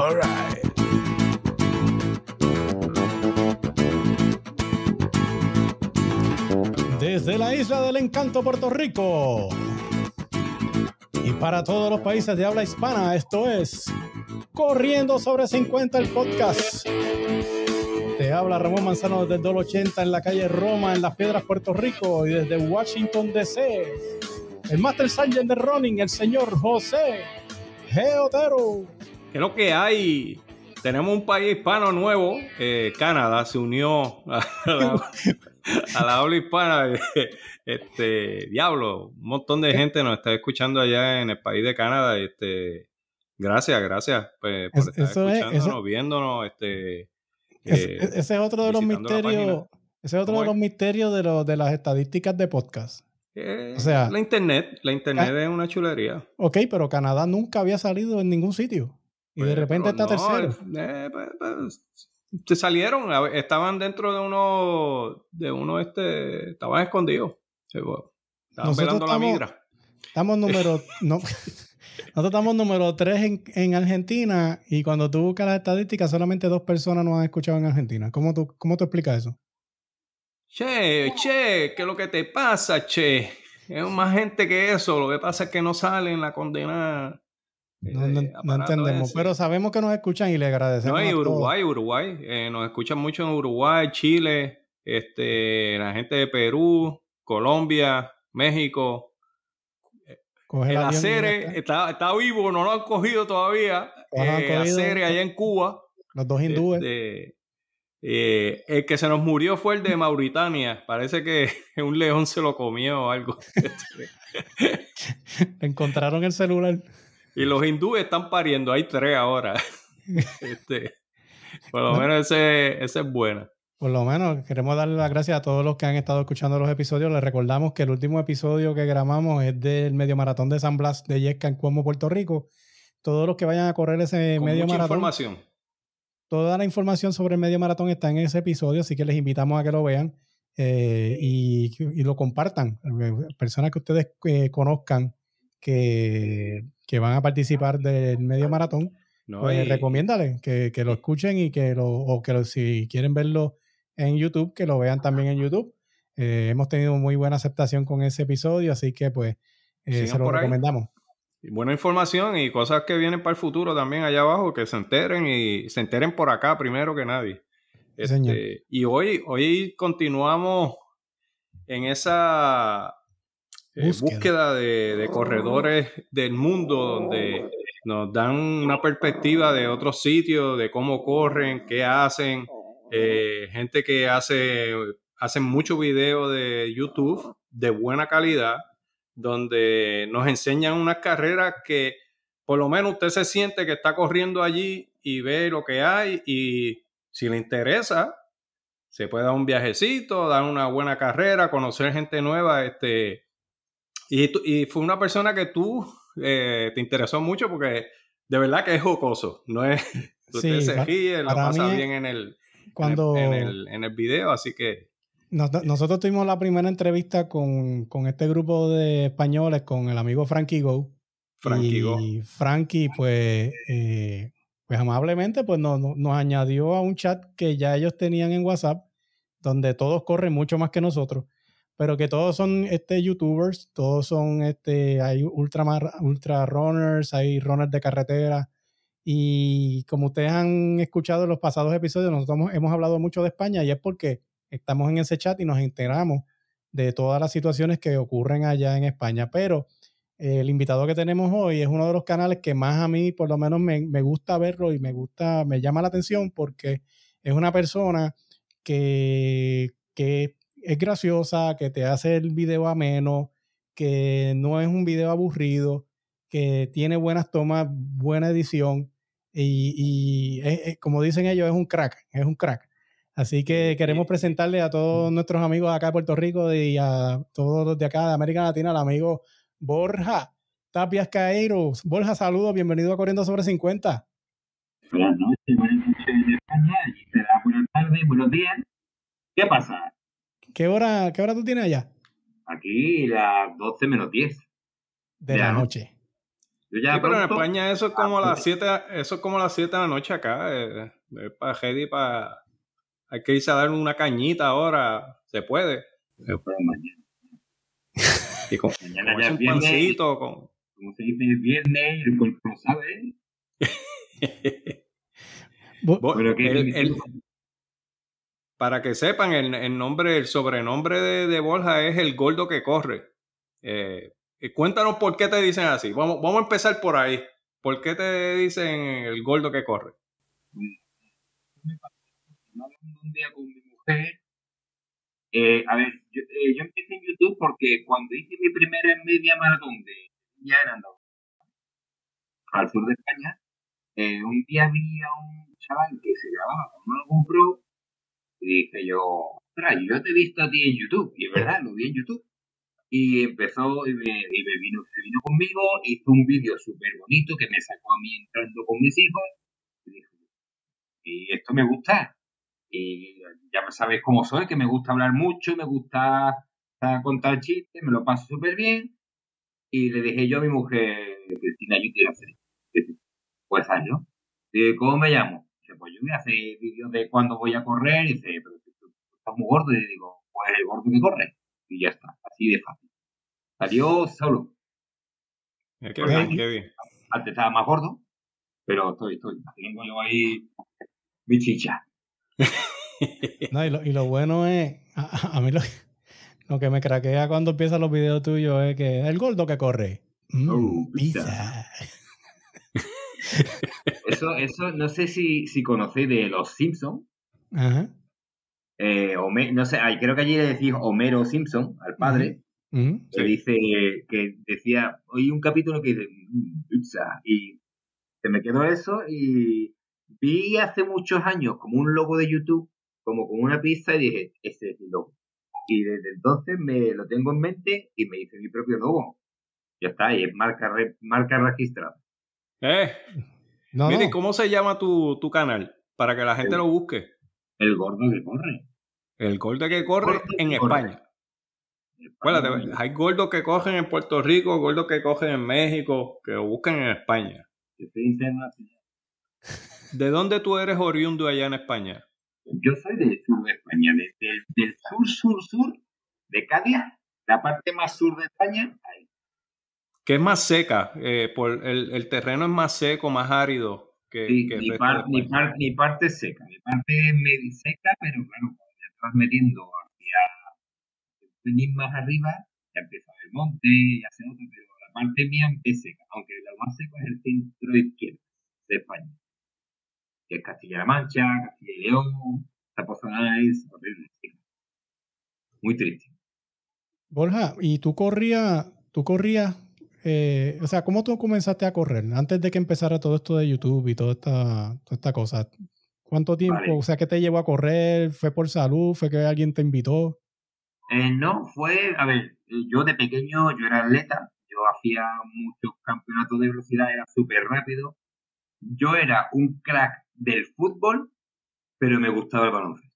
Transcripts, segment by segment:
All right. Desde la isla del encanto, Puerto Rico, y para todos los países de habla hispana, esto es Corriendo sobre 50, el podcast. Te habla Ramón Manzano desde el 280 en la calle Roma, en Las Piedras, Puerto Rico, y desde Washington, D.C., el Master Sergeant de Running, el señor José G. Otero. ¿Qué es lo que hay? Tenemos un país hispano nuevo. Canadá se unió a la habla hispana. Diablo, un montón de gente nos está escuchando allá en el país de Canadá. Gracias pues, por estar escuchándonos, viéndonos. Ese es otro de los misterios. Ese es otro de los misterios de las estadísticas de podcast. O sea, la internet es una chulería. Ok, pero Canadá nunca había salido en ningún sitio. Y de repente está tercero. Se salieron, estaban dentro de uno, estaban escondidos. Estaban velando la migra. Nosotros estamos número 3 en Argentina, y cuando tú buscas las estadísticas, solamente 2 personas nos han escuchado en Argentina. ¿Cómo tú explicas eso? Che, ¿qué es lo que te pasa, che? Es más gente que eso. Lo que pasa es que no salen la condena. No entendemos, pero sabemos que nos escuchan y le agradecemos. No, y Uruguay. Nos escuchan mucho en Uruguay, Chile, la gente de Perú, Colombia, México. El Acere está vivo, no lo han cogido todavía. Acere allá en Cuba. Los 2 hindúes. El que se nos murió fue el de Mauritania. Parece que un león se lo comió o algo. Encontraron el celular. Y los hindúes están pariendo. Hay 3 ahora. Por lo menos ese es bueno. Por lo menos queremos darle las gracias a todos los que han estado escuchando los episodios. Les recordamos que el último episodio que grabamos es del medio maratón de San Blas de Yesca en Cuomo, Puerto Rico. Todos los que vayan a correr ese medio maratón. Información. Toda la información sobre el medio maratón está en ese episodio, así que les invitamos a que lo vean y lo compartan. Personas que ustedes conozcan que van a participar del medio maratón, pues recomiéndales que lo escuchen y si quieren verlo en YouTube, que lo vean también en YouTube. Hemos tenido muy buena aceptación con ese episodio, así que pues se lo recomendamos. Buena información y cosas que vienen para el futuro también allá abajo, que se enteren por acá primero que nadie. Y hoy continuamos en esa búsqueda de corredores del mundo, donde nos dan una perspectiva de otros sitios, de cómo corren, qué hacen. Gente que hacen muchos videos de YouTube de buena calidad, donde nos enseñan unas carreras que por lo menos usted se siente que está corriendo allí y ve lo que hay, y si le interesa se puede dar un viajecito, dar una buena carrera, conocer gente nueva. Y fue una persona que tú te interesó mucho porque de verdad que es jocoso, no es usted se ríe, lo pasa bien en el video, así que nosotros tuvimos la primera entrevista con este grupo de españoles, con el amigo Frankie Go. Frankie, pues amablemente pues nos añadió a un chat que ya ellos tenían en WhatsApp, donde todos corren mucho más que nosotros, pero que todos son youtubers, todos son hay ultra runners, hay runners de carretera. Y como ustedes han escuchado en los pasados episodios, nosotros hemos hablado mucho de España, y es porque estamos en ese chat y nos enteramos de todas las situaciones que ocurren allá en España. Pero el invitado que tenemos hoy es uno de los canales que más a mí, por lo menos, me gusta verlo y me llama la atención, porque es una persona que es graciosa, que te hace el video ameno, que no es un video aburrido, que tiene buenas tomas, buena edición, y como dicen ellos, es un crack. Así que queremos presentarle a todos nuestros amigos acá de Puerto Rico y a todos los de acá de América Latina, al amigo Borja Tapias Caeiros. Borja, saludos, bienvenido a Corriendo sobre 50. Buenas noches, buenas noches de España, y será buenas tardes, buenos días. ¿Qué pasa? ¿Qué hora tú tienes allá? Aquí las 12 menos 10. De la noche. Sí, pero en España eso es como las 7, eso es como las 7 de la noche acá. Para Heidi, hay que irse a dar una cañita ahora. Se puede. Pero mañana. Y mañana ya es un viernes, pancito. Como se dice, viernes, el cuerpo lo sabe. Para que sepan, el sobrenombre de Borja es el gordo que corre. Cuéntanos por qué te dicen así. Vamos a empezar por ahí. ¿Por qué te dicen el gordo que corre? Hablando un día con mi mujer. A ver, yo empecé en YouTube porque cuando hice mi primera media maratón ya era andado al sur de España, un día vi a un chaval que se grababa con una GoPro y dije yo, ostras, yo te he visto a ti en YouTube, y es verdad, lo vi en YouTube. Y empezó y se vino conmigo, hizo un vídeo súper bonito que me sacó a mí entrando con mis hijos y dije, y esto me gusta. Y ya sabes cómo soy, que me gusta hablar mucho, me gusta contar chistes, me lo paso súper bien. Y le dije yo a mi mujer, Cristina, yo quiero hacer esto. Pues hazlo. ¿Cómo me llamo? Dice, pues yo voy a hacer vídeos de cuando voy a correr. Y dice, pero tú estás muy gordo. Y le digo, pues el gordo que corre. Y ya está, así de fácil. Salió solo. Qué bien. Antes estaba más gordo, pero estoy. Tengo yo ahí mi chicha. No, y lo bueno es, a mí lo que me craquea cuando empiezan los videos tuyos es que el gordo que corre. Pizza. Eso no sé si conocéis de los Simpsons. Ajá. No sé, creo que allí le decís Homero Simpson al padre. Que dice, que decía, oí un capítulo que dice pizza, y se me quedó eso, y vi hace muchos años como un logo de YouTube, como con una pizza, y dije, ese es mi logo. Y desde entonces me lo tengo en mente y me hice mi propio logo. Ya está, y es marca registrada. Mire, ¿cómo se llama tu canal? Para que la gente lo busque. El gordo que corre. El gordo que corre en España. Acuérdate, hay gordos que cogen en Puerto Rico, gordos que cogen en México, que lo busquen en España. Yo soy internacional. ¿De dónde tú eres oriundo allá en España? Yo soy del sur de España, del sur de Cádiz, la parte más sur de España, ahí. ¿Qué es más seca? El terreno es más seco, más árido que mi parte es seca, mi parte es medio seca, pero claro, cuando ya estás metiendo venir más arriba, ya empieza el monte, ya se nota, pero la parte mía es seca, aunque lo más seco es el centro izquierdo de España, que es Castilla-La Mancha, Castilla y León. Esta zona es horrible, sí. Muy triste. Borja, ¿y tú corrías, o sea, cómo tú comenzaste a correr antes de que empezara todo esto de YouTube y toda esta cosa? ¿Cuánto tiempo? Vale. O sea, ¿qué te llevó a correr? ¿Fue por salud? ¿Fue que alguien te invitó? No, a ver, yo de pequeño, yo era atleta, yo hacía muchos campeonatos de velocidad, era súper rápido. Yo era un crack del fútbol, pero me gustaba el baloncesto.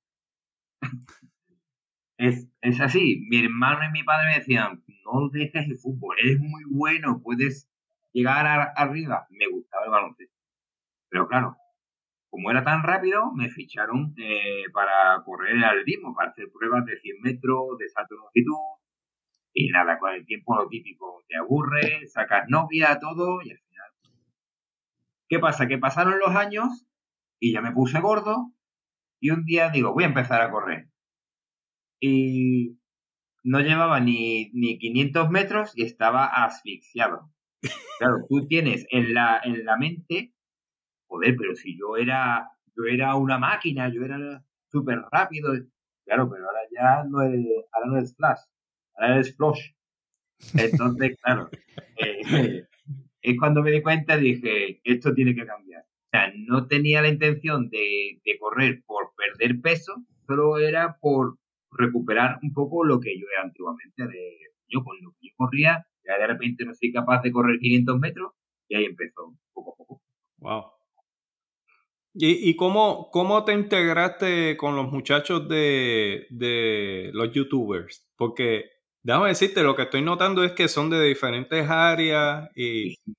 Es así, mi hermano y mi padre me decían, no dejes el fútbol, eres muy bueno, puedes llegar arriba. Me gustaba el baloncesto. Pero claro, como era tan rápido, me ficharon para correr el atletismo, para hacer pruebas de 100 metros, de salto de longitud. Y nada, con el tiempo lo típico, te aburres, sacas novia, todo, y al final. ¿Qué pasa? Que pasaron los años y ya me puse gordo y un día digo, voy a empezar a correr. Y no llevaba ni 500 metros y estaba asfixiado. Claro, tú tienes en la mente, joder, pero si yo era una máquina, yo era súper rápido. Claro, pero ahora ya no es Flash, ahora es Flash. Entonces, claro, es cuando me di cuenta, dije, esto tiene que cambiar. O sea, no tenía la intención de correr por perder peso, solo era por recuperar un poco lo que yo era antiguamente. Yo con lo que yo corría, ya de repente no soy capaz de correr 500 metros, y ahí empezó, poco a poco. Wow. ¿Y cómo te integraste con los muchachos de los YouTubers? Porque déjame decirte, lo que estoy notando es que son de diferentes áreas y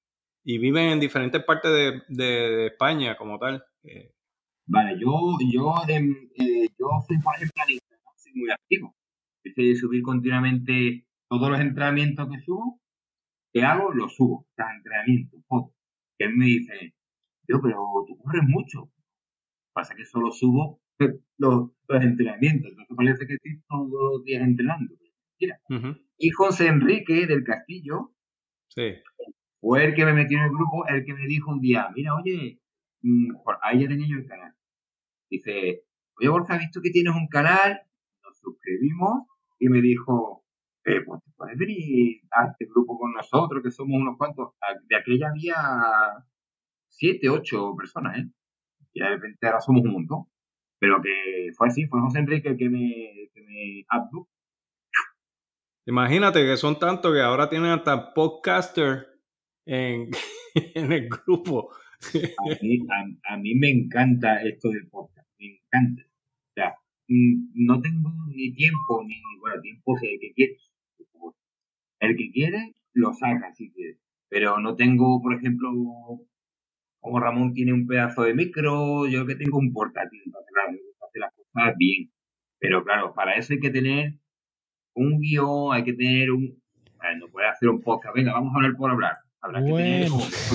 y viven en diferentes partes de España como tal. Vale, yo soy, por ejemplo, en Instagram, soy muy activo. Estoy de subir continuamente todos los entrenamientos que subo, que hago, los subo, cada entrenamiento, fotos. Que él me dice, yo, pero tú corres mucho. Pasa que solo subo los entrenamientos, entonces parece que estoy todos los días entrenando. Mira. Y José Enrique del Castillo fue el que me metió en el grupo, el que me dijo un día, mira, oye, ahí ya tenía yo el canal. Dice, oye, Borja, he visto que tienes un canal, nos suscribimos y me dijo, pues te puedes venir a este grupo con nosotros, que somos unos cuantos. De aquella había 7, 8 personas, ¿eh? Y de repente ahora somos un montón. Pero que fue así, fue José Enrique el que me abdujo. Imagínate que son tantos que ahora tienen hasta podcaster en el grupo. A mí me encanta esto del podcast, me encanta. O sea, no tengo ni tiempo, tiempo si el que quiere. El que quiere, lo saca si quiere. Pero no tengo, por ejemplo, como Ramón tiene un pedazo de micro, yo que tengo un portátil. Entonces, claro, me gusta hacer las cosas bien. Pero claro, para eso hay que tener un guión, hay que tener no puedes hacer un podcast, venga, vamos a hablar por hablar. Habrá que tener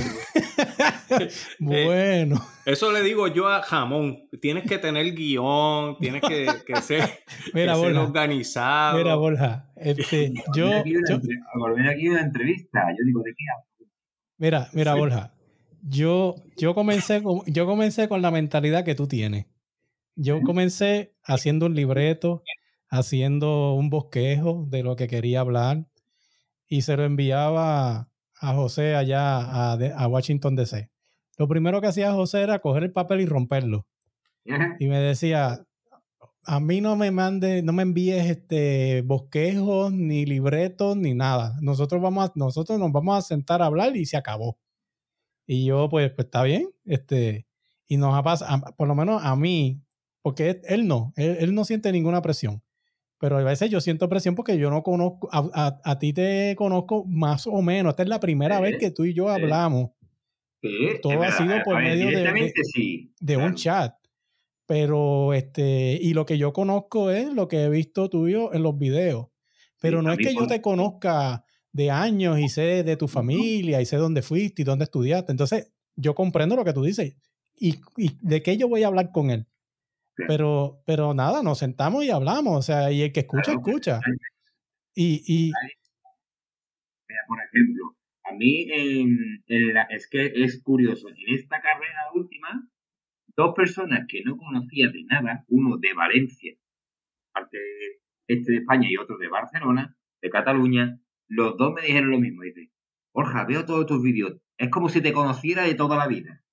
bueno. Eso le digo yo a Jamón. Tienes que tener guión, tienes que ser, mira, ser organizado. Mira, Borja, volver aquí una entrevista. Yo digo, ¿de qué hablo? Mira, Borja. Yo comencé con la mentalidad que tú tienes. Yo comencé haciendo un libreto, haciendo un bosquejo de lo que quería hablar y se lo enviaba a José allá a Washington DC. Lo primero que hacía José era coger el papel y romperlo. Y me decía, a mí no me envíes bosquejos, ni libretos, ni nada. Nosotros nos vamos a sentar a hablar y se acabó. Y yo, pues está bien. Y nos ha pasado, por lo menos a mí, porque él no siente ninguna presión. Pero a veces yo siento presión porque yo no conozco, a ti te conozco más o menos. Esta es la primera vez que tú y yo hablamos. Todo ha sido por medio de un chat. Pero, y lo que yo conozco es lo que he visto tuyo en los videos. Pero no es que yo te conozca de años y sé de tu familia y sé dónde fuiste y dónde estudiaste. Entonces, yo comprendo lo que tú dices. ¿Y de qué yo voy a hablar con él? Pero nada, nos sentamos y hablamos, o sea, y el que escucha, escucha. Mira, por ejemplo, a mí es que es curioso, en esta carrera última, 2 personas que no conocía de nada, uno de Valencia, parte de España y otro de Barcelona, de Cataluña, los 2 me dijeron lo mismo, dice, Borja, veo todos tus vídeos, es como si te conociera de toda la vida.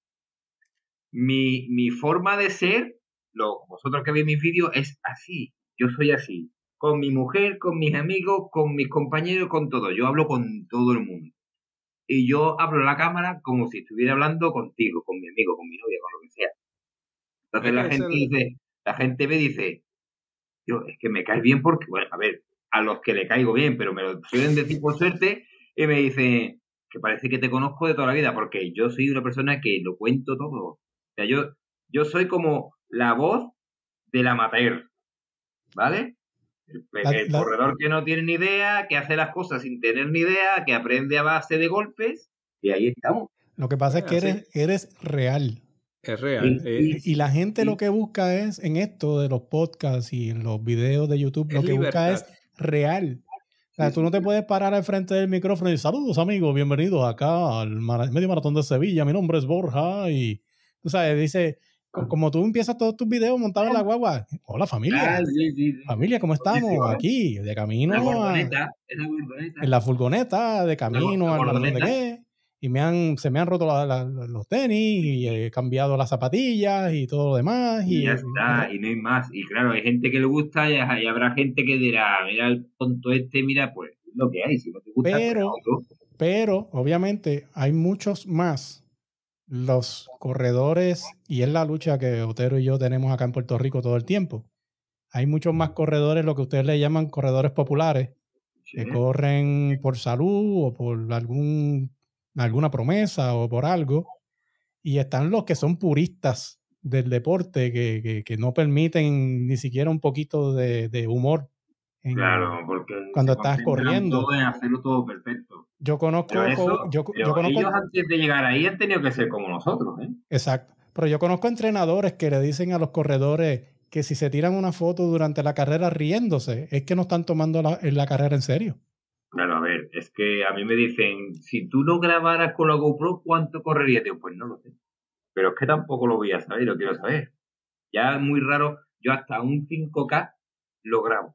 Mi forma de ser, vosotros que veis mis vídeos, es así. Yo soy así. Con mi mujer, con mis amigos, con mis compañeros, con todo. Yo hablo con todo el mundo. Y yo abro la cámara como si estuviera hablando contigo, con mi amigo, con mi novia, con lo que sea. Entonces la gente ve y dice, yo, es que me caes bien porque, bueno, a ver, a los que le caigo bien, pero me lo suelen decir por suerte, y me dice que parece que te conozco de toda la vida, porque yo soy una persona que lo cuento todo. O sea, yo soy como la voz del amateur, ¿vale? El corredor que no tiene ni idea, que hace las cosas sin tener ni idea, que aprende a base de golpes, y ahí estamos. Lo que pasa es que eres real. Es real. Y la gente lo que busca es, en esto de los podcasts y en los videos de YouTube, lo que busca es real. O sea, tú no te puedes parar al frente del micrófono y decir, saludos amigos, bienvenidos acá al Medio Maratón de Sevilla, mi nombre es Borja, y tú sabes, dice, como tú empiezas todos tus videos montados en la guagua, hola familia, familia, ¿cómo estamos? Aquí, de camino en la furgoneta, de camino al Maratón de qué, y se me han roto los tenis, y he cambiado las zapatillas y todo lo demás. Y ya está, y no hay más. Y claro, hay gente que le gusta y habrá gente que dirá, mira el tonto mira, pues lo que hay, si no te gusta. Pero obviamente hay muchos más los corredores, y es la lucha que Otero y yo tenemos acá en Puerto Rico todo el tiempo. Hay muchos más corredores, lo que ustedes le llaman corredores populares, que corren por salud o por algún alguna promesa o por algo, y están los que son puristas del deporte que no permiten ni siquiera un poquito de humor. Claro, porque cuando se estás concentran corriendo. todo en hacerlo todo perfecto. Yo conozco... Pero ellos antes de llegar ahí han tenido que ser como nosotros, ¿eh? Exacto. Pero yo conozco entrenadores que le dicen a los corredores que si se tiran una foto durante la carrera riéndose, es que no están tomando la carrera en serio. Claro, a ver, es que a mí me dicen, si tú no grabaras con la GoPro, ¿cuánto correrías? Digo, pues no lo sé. Pero es que tampoco lo voy a saber, lo quiero saber. Ya es muy raro, yo hasta un 5K lo grabo.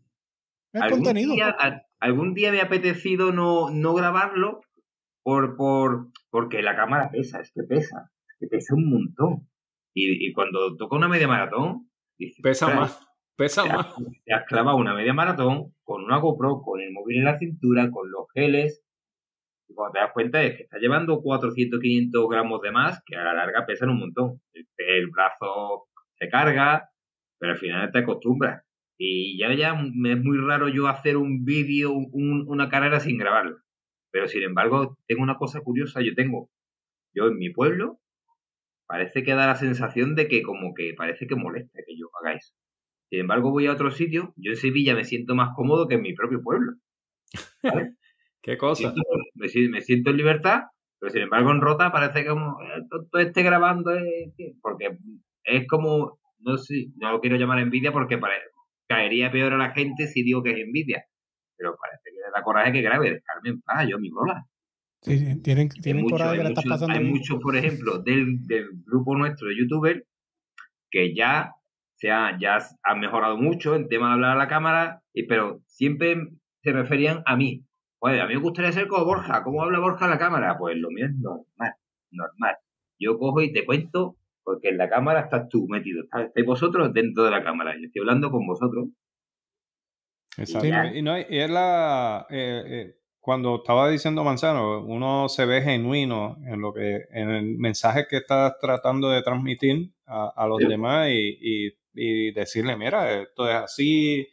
Algún día me ha apetecido no grabarlo porque la cámara pesa, es que pesa un montón. Y cuando toca una media maratón, dices, pesa más. Te has clavado una media maratón con una GoPro, con el móvil en la cintura, con los geles. Y cuando te das cuenta es que estás llevando 400, 500 gramos de más, que a la larga pesan un montón. El brazo se carga, pero al final te acostumbras. Y ya me es muy raro yo hacer un vídeo, una carrera sin grabarlo. Pero sin embargo, tengo una cosa curiosa. Yo en mi pueblo, parece que da la sensación de que como que parece que molesta que yo haga eso. Sin embargo, voy a otro sitio. Yo en Sevilla me siento más cómodo que en mi propio pueblo. ¿Vale? ¿Qué cosa? Me siento en libertad, pero sin embargo en Rota parece como todo esté grabando, porque es como, no sé, no lo quiero llamar envidia porque caería peor a la gente si digo que es envidia. Pero parece que le da coraje que grabe, dejarme en paz, yo mi bola. Sí, tienen coraje que le estás pasando. Hay muchos, por ejemplo, del grupo nuestro de youtubers que ya han mejorado mucho en tema de hablar a la cámara, pero siempre se referían a mí. Pues a mí me gustaría ser como Borja. ¿Cómo habla Borja a la cámara? Pues lo mío es normal. Yo cojo y te cuento, porque en la cámara estás tú metido. Estáis vosotros dentro de la cámara. Yo estoy hablando con vosotros. Exacto. Y es cuando estaba diciendo Manzano, uno se ve genuino en el mensaje que estás tratando de transmitir a los demás y decirle, mira, esto es así.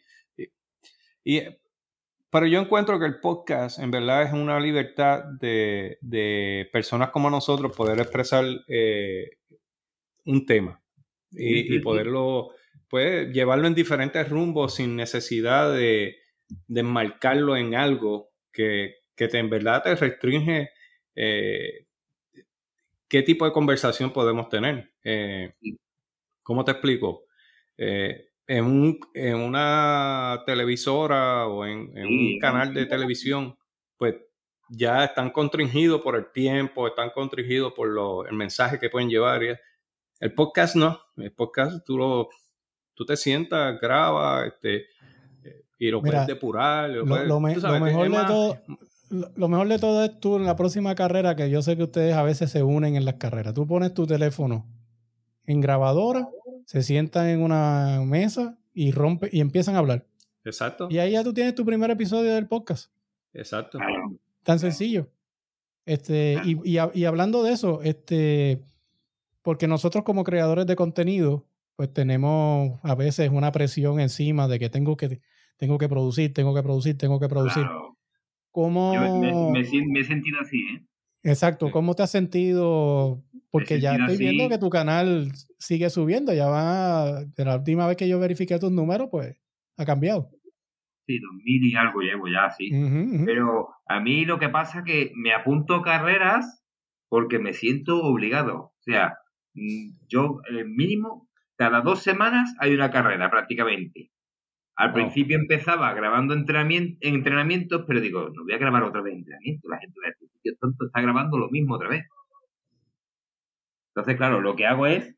Pero yo encuentro que el podcast en verdad es una libertad de personas como nosotros poder expresar un tema y poderlo, pues, llevarlo en diferentes rumbos sin necesidad de enmarcarlo en algo que en verdad te restringe qué tipo de conversación podemos tener. ¿Cómo te explico? En una televisora o en un canal de televisión, pues ya están constringidos por el tiempo, están constringidos por el mensaje que pueden llevar. El podcast no. El podcast tú te sientas, grabas, y lo puedes depurar. Lo mejor de todo es tú en la próxima carrera, que yo sé que ustedes a veces se unen en las carreras. Tú pones tu teléfono en grabadora, se sientan en una mesa y empiezan a hablar. Exacto. Y ahí ya tú tienes tu primer episodio del podcast. Exacto. Tan sencillo. Y hablando de eso, porque nosotros como creadores de contenido, pues tenemos a veces una presión encima de que tengo que producir. Claro. ¿Cómo... Yo me he sentido así, ¿eh? Exacto. ¿Cómo te has sentido? Porque ya estoy viendo que tu canal sigue subiendo. Ya va... De la última vez que yo verifiqué tus números, pues ha cambiado. Sí, 2000 y algo llevo ya, sí. Pero a mí lo que pasa es que me apunto a carreras porque me siento obligado. O sea, yo mínimo cada 2 semanas hay una carrera prácticamente. Al principio empezaba grabando entrenamientos, pero digo, no voy a grabar otra vez entrenamiento. La gente va a decir, tío, tonto, está grabando lo mismo otra vez. Entonces, claro, lo que hago es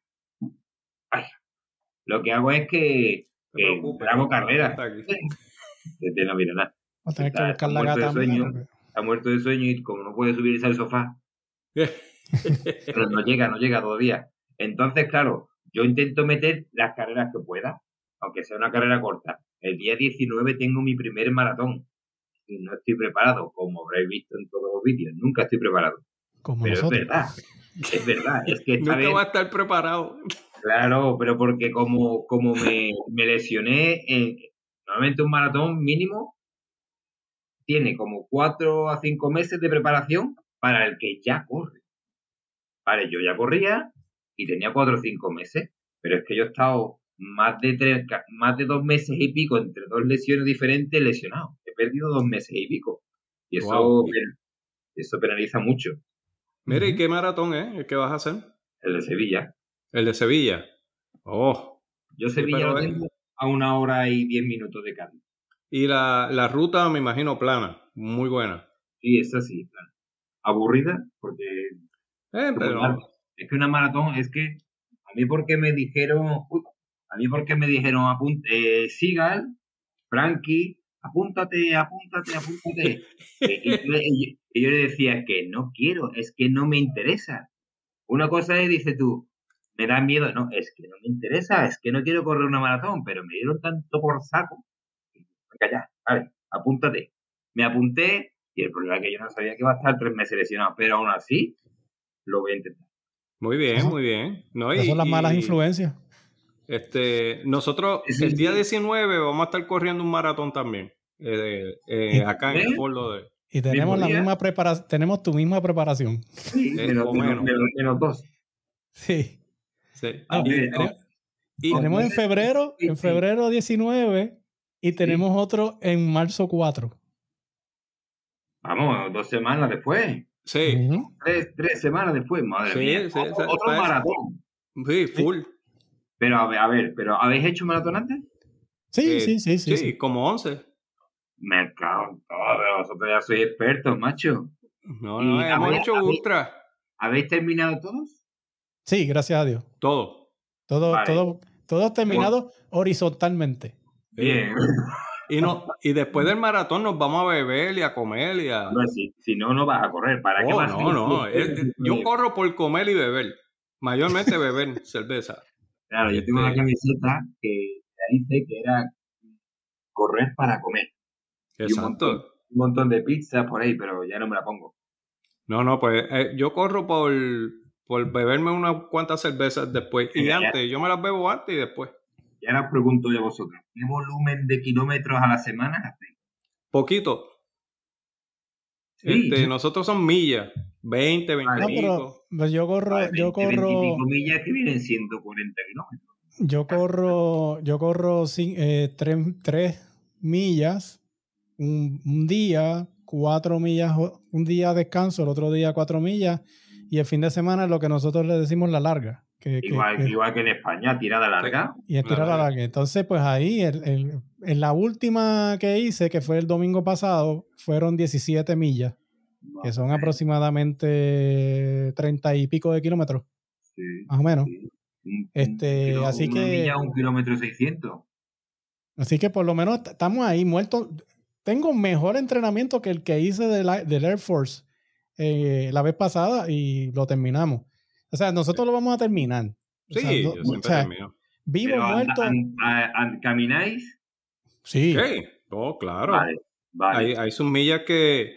que grabo carreras. No mira nada. Está muerto de sueño y como no puede subirse al sofá, pero no llega todavía. Entonces, claro, yo intento meter las carreras que pueda, aunque sea una carrera corta. El día 19 tengo mi primer maratón y no estoy preparado, como habréis visto en todos los vídeos. Nunca estoy preparado. Pero es verdad. Es que nunca va a estar preparado. Claro, pero porque como me lesioné, normalmente un maratón mínimo tiene como 4 a 5 meses de preparación para el que ya corre. Vale, yo ya corría y tenía 4 o 5 meses, pero es que yo he estado más de 2 meses y pico entre 2 lesiones diferentes lesionado. He perdido 2 meses y pico. Y eso penaliza mucho. Mira, ¿y qué maratón es el que vas a hacer? El de Sevilla. El de Sevilla. Oh. Yo Sevilla lo tengo a 1 hora y 10 minutos de Cádiz. Y la ruta, me imagino, plana. Muy buena. Sí, esa sí, plana. Aburrida, porque... pero... Es que una maratón, es que a mí porque me dijeron, Sigal, Frankie, apúntate. y yo le decía, es que no quiero, es que no me interesa. Una cosa es, dice tú, me da miedo, no, es que no me interesa, es que no quiero correr una maratón, pero me dieron tanto por saco. Venga ya, vale, apúntate. Me apunté y el problema es que yo no sabía que iba a estar 3 meses lesionado, pero aún así lo voy a intentar. Muy bien, muy bien. No, esas son las malas influencias. Nosotros el día 19 vamos a estar corriendo un maratón también. Acá en el Fort Lauderdale. Y tenemos la misma preparación, tenemos tu misma preparación. Sí, menos 2. Sí. Y tenemos en febrero 19 y tenemos otro en marzo 4. Vamos, 2 semanas después. Sí. 3 semanas después, madre mía. Otro maratón. Sí, full. Pero a ver, ¿habéis hecho maratón antes? Sí, como 11. Me cago en todo, pero vosotros ya sois expertos, macho. No, hemos hecho ultra. ¿Habéis terminado todos? Sí, gracias a Dios. Todo terminado horizontalmente. Bien. Y después del maratón nos vamos a beber y a comer y a... No, si no vas a correr. ¿Para qué más? No. Yo corro por comer y beber. Mayormente beber cerveza. Claro, yo tengo una camiseta que dice que era correr para comer. Exacto. Un montón de pizza por ahí, pero ya no me la pongo. No, pues yo corro por beberme unas cuantas cervezas después. Y antes, yo me las bebo antes y después. Y ahora os pregunto yo a vosotros, ¿qué volumen de kilómetros a la semana hacéis? Poquito. Sí. Nosotros son millas, 20, 20 y pico. Pero yo corro... 20 y pico millas que vienen siendo 40 kilómetros. Yo corro 3 millas un día, 4 millas, un día descanso, el otro día 4 millas, y el fin de semana es lo que nosotros le decimos la larga. Igual que en España, tirada larga. Y es tirada larga. Entonces, pues ahí, en la última que hice, que fue el domingo pasado, fueron 17 millas, que son aproximadamente 30 y pico de kilómetros. Sí, más o menos. Sí. Así que... milla, 1 kilómetro 600. Así que por lo menos estamos ahí muertos. Tengo mejor entrenamiento que el que hice del Air Force la vez pasada y lo terminamos. O sea, nosotros lo vamos a terminar. Sí, yo siempre termino. Vivo, pero muerto. ¿Camináis? Sí. Okay. Oh, claro. Vale. Hay sus millas que...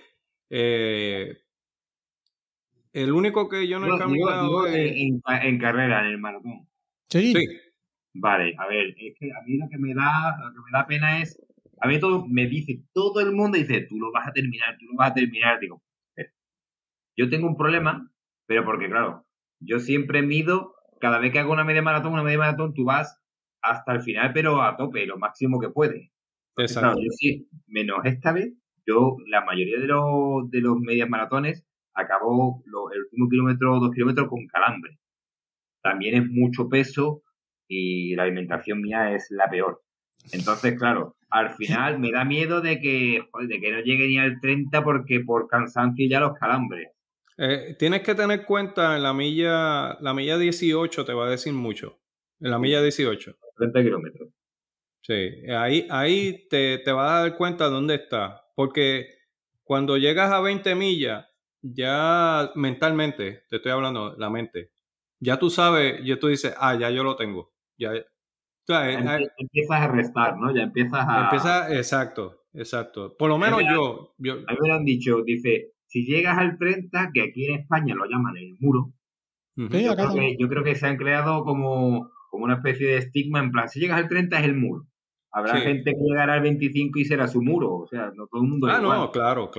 el único que yo no he caminado en carrera, en el maratón. Sí. Vale, a ver, es que a mí lo que me da pena es... A mí todo el mundo dice, tú lo vas a terminar. Digo, yo tengo un problema, pero porque, claro, yo siempre mido, cada vez que hago una media maratón, tú vas hasta el final, pero a tope, lo máximo que puedes. Exacto. Claro, yo sí, menos esta vez, la mayoría de los medias maratones acabo el último kilómetro o 2 kilómetros con calambre. También es mucho peso y la alimentación mía es la peor. Entonces, claro, al final me da miedo de que no llegue ni al 30 porque por cansancio ya los calambres. Tienes que tener cuenta en la milla 18 te va a decir mucho. En la milla 18. 30 kilómetros. Sí, ahí te vas a dar cuenta de dónde está. Porque cuando llegas a 20 millas, ya mentalmente, te estoy hablando, la mente, ya tú sabes, ya tú dices, ya yo lo tengo. Empiezas a restar, ¿no? Ya empiezas a... Exacto. Por lo menos yo... A mí me lo han dicho, dice, si llegas al 30, que aquí en España lo llaman el muro, yo creo que se han creado como una especie de estigma, en plan, si llegas al 30 es el muro. Habrá gente que llegará al 25 y será su muro, o sea, no todo el mundo es igual. No, claro.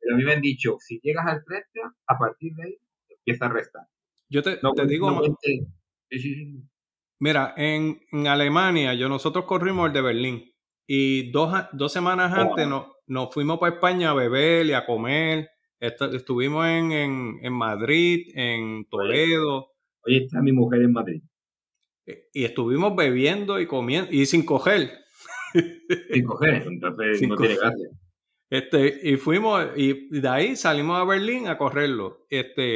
Pero a mí me han dicho, si llegas al 30, a partir de ahí, empieza a restar. Yo te digo... Sí. Mira, en Alemania, nosotros corrimos el de Berlín. Y 2 semanas antes nos fuimos para España a beber y a comer. Estuvimos en Madrid, en Toledo. Hoy está mi mujer en Madrid. Y estuvimos bebiendo y comiendo, y sin coger. Sin coger, entonces no tiene gracia. Y fuimos, y de ahí salimos a Berlín a correrlo.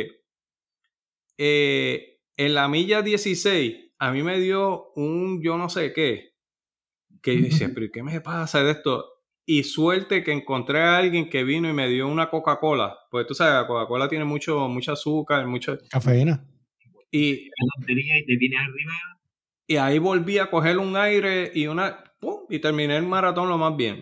En la milla 16, a mí me dio un yo no sé qué, que dice, pero ¿qué me pasa de esto? Y suerte que encontré a alguien que vino y me dio una Coca-Cola. Pues tú sabes, la Coca-Cola tiene mucho azúcar, mucha cafeína. Y te viene arriba. Y ahí volví a coger un aire y y terminé el maratón lo más bien.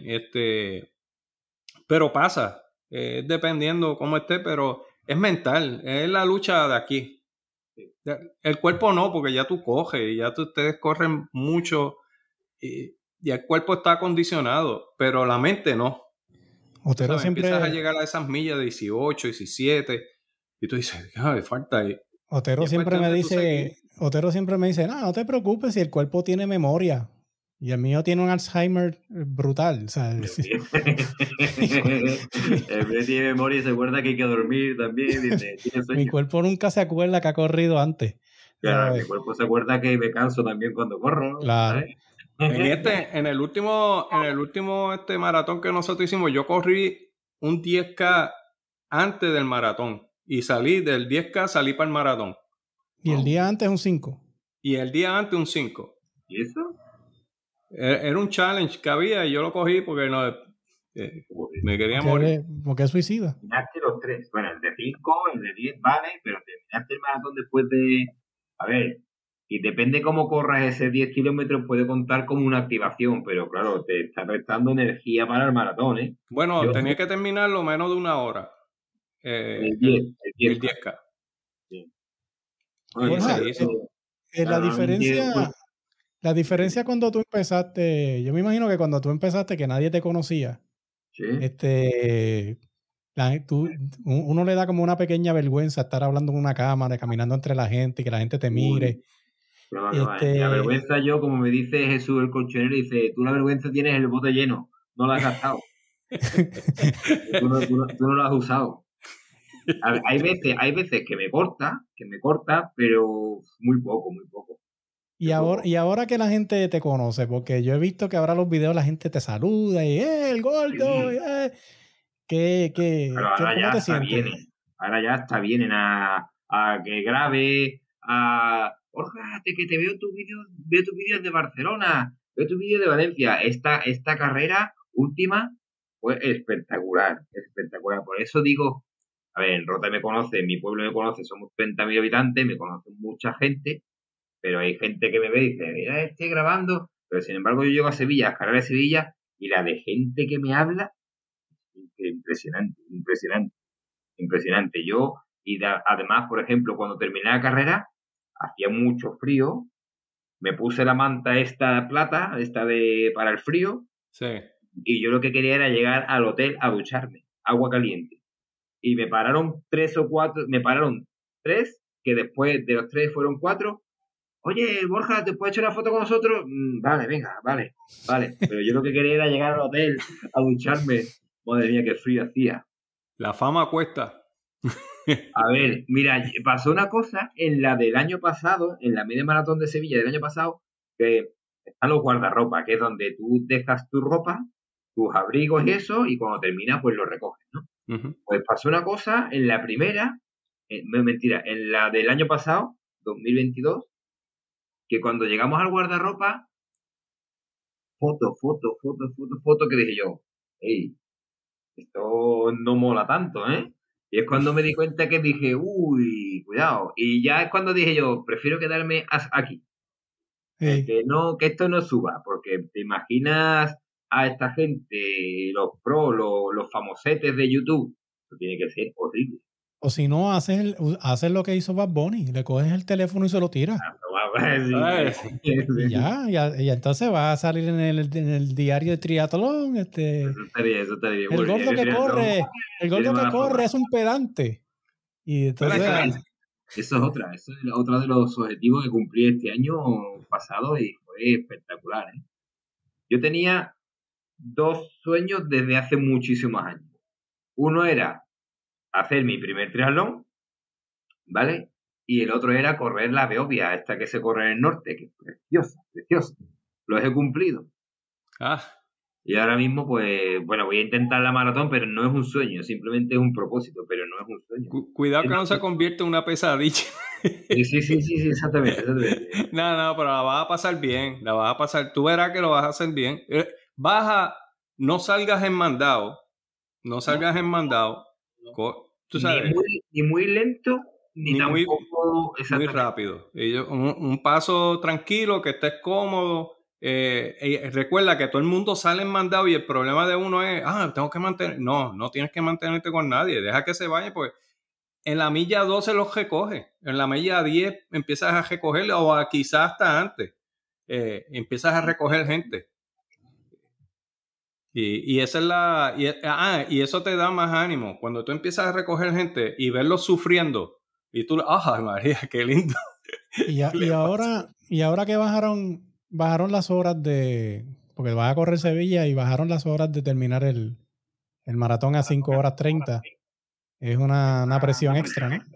Pero pasa, dependiendo cómo esté, pero es mental, es la lucha de aquí. El cuerpo no, porque ya tú coges, y ya ustedes corren mucho y el cuerpo está acondicionado, pero la mente no. Otero siempre... Empiezas a llegar a esas millas de 18, 17 y tú dices, ay, falta ahí. Otero siempre me dice, no te preocupes si el cuerpo tiene memoria. Y el mío tiene un Alzheimer brutal. O sea, el mío tiene memoria y se acuerda que hay que dormir también. Dice, mi cuerpo nunca se acuerda que ha corrido antes. Claro, mi cuerpo se acuerda que me canso también cuando corro. Claro. En el último maratón que nosotros hicimos, yo corrí un 10K antes del maratón. Y salí del 10K, salí para el maratón. Y el día antes un 5. Y el día antes un 5. ¿Y eso? Era un challenge que había y yo lo cogí porque me quería morir. Porque es suicida. Terminaste los 3. Bueno, el de 5, el de 10, vale, pero terminaste el maratón después de... A ver, y depende cómo corras ese 10 kilómetros, puede contar como una activación, pero claro, te está restando energía para el maratón, ¿eh? Bueno, tenía que terminarlo menos de 1 hora. El 10K. Sí. La diferencia cuando tú empezaste, yo me imagino que cuando tú empezaste que nadie te conocía, uno le da como una pequeña vergüenza estar hablando en una cámara, caminando entre la gente, que la gente te mire. La vergüenza, yo, como me dice Jesús el colchonero, dice, tú la vergüenza tienes el bote lleno, no la has gastado. tú no lo has usado. Hay veces que me corta, pero muy poco. Y ahora que la gente te conoce, porque yo he visto que ahora los videos la gente te saluda y el gordo, Pero ahora ya hasta vienen. Ahora ya hasta vienen a que grabe, Borja, que te veo tus vídeos de Barcelona, veo tus vídeos de Valencia. Esta carrera última fue espectacular. Por eso digo, a ver, en Rota me conoce, en mi pueblo me conoce, somos 30.000 habitantes, me conoce mucha gente, pero hay gente que me ve y dice, mira, estoy grabando, pero sin embargo yo llego a Sevilla, a carrera de Sevilla, y la de gente que me habla, impresionante. Yo, además, por ejemplo, cuando terminé la carrera, hacía mucho frío, me puse la manta esta plata, para el frío, sí. Y yo lo que quería era llegar al hotel a ducharme, agua caliente. Y me pararon 3, que después de los 3 fueron 4. Oye, Borja, ¿te puedes echar una foto con nosotros? Vale, venga, vale. Pero yo lo que quería era llegar al hotel a ducharme. Madre mía, qué frío hacía. La fama cuesta. A ver, mira, pasó una cosa en la del año pasado, en la media maratón de Sevilla del año pasado, que están los guardarropa, que es donde tú dejas tu ropa, tus abrigos y eso, y cuando terminas, pues lo recoges, ¿no? Uh-huh. Pues pasó una cosa en la primera, en la del año pasado, 2022, que cuando llegamos al guardarropa, foto, que dije yo, hey, esto no mola tanto, ¿eh? Y es cuando me di cuenta que dije, uy, cuidado. Y ya es cuando dije yo, prefiero quedarme aquí. Sí. Que esto no suba, porque te imaginas a esta gente, los pros, los famosetes de YouTube, esto tiene que ser horrible. O si no, haces lo que hizo Bad Bunny, le coges el teléfono y se lo tiras. Y ya entonces va a salir en el diario de triatlón. Eso estaría el gordo que corre es un pedante. Y entonces... Eso es otra de los objetivos que cumplí este año pasado y fue espectacular, ¿eh? Yo tenía 2 sueños desde hace muchísimos años. Uno era hacer mi primer triatlón, ¿vale? Y el otro era correr la Beovia, esta que se corre en el norte, que es preciosa. Lo he cumplido. Y ahora mismo, pues, bueno, voy a intentar la maratón, pero no es un sueño, simplemente es un propósito, pero no es un sueño. Cuidado que no se convierta en una pesadilla. Sí, exactamente. No, pero la vas a pasar bien, tú verás que lo vas a hacer bien. No salgas en mandado, tú sabes. Ni muy lento, ni tampoco muy rápido. Un paso tranquilo, que estés cómodo. Recuerda que todo el mundo sale en mandado y el problema de uno es, tengo que mantener. No tienes que mantenerte con nadie, deja que se vaya, pues en la milla 12 los recoge, en la milla 10 empiezas a recoger, o quizás hasta antes, empiezas a recoger gente. Y esa es y eso te da más ánimo cuando tú empiezas a recoger gente y verlos sufriendo y tú, María, qué lindo. Y ahora que bajaron las horas porque vas a correr Sevilla y bajaron las horas de terminar el maratón a 5 horas 30. Es una presión extra, ¿no?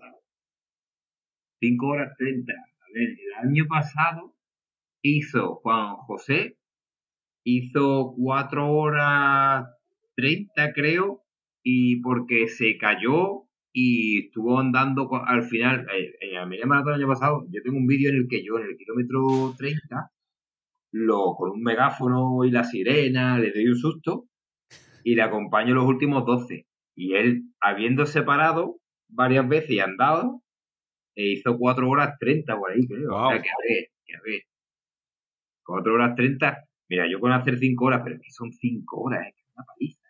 5 horas 30. A ver, el año pasado hizo Juan José, hizo 4 horas 30, creo, y porque se cayó y estuvo andando al final, en la media maratón del año pasado, yo tengo un vídeo en el que yo, en el kilómetro 30, con un megáfono y la sirena, le doy un susto y le acompaño los últimos 12. Y él, habiéndose parado varias veces y andado, hizo 4 horas 30 por ahí, creo. Wow. O sea, que a ver. 4 horas 30. Mira, yo con hacer 5 horas, pero es que son 5 horas, es que es una paliza.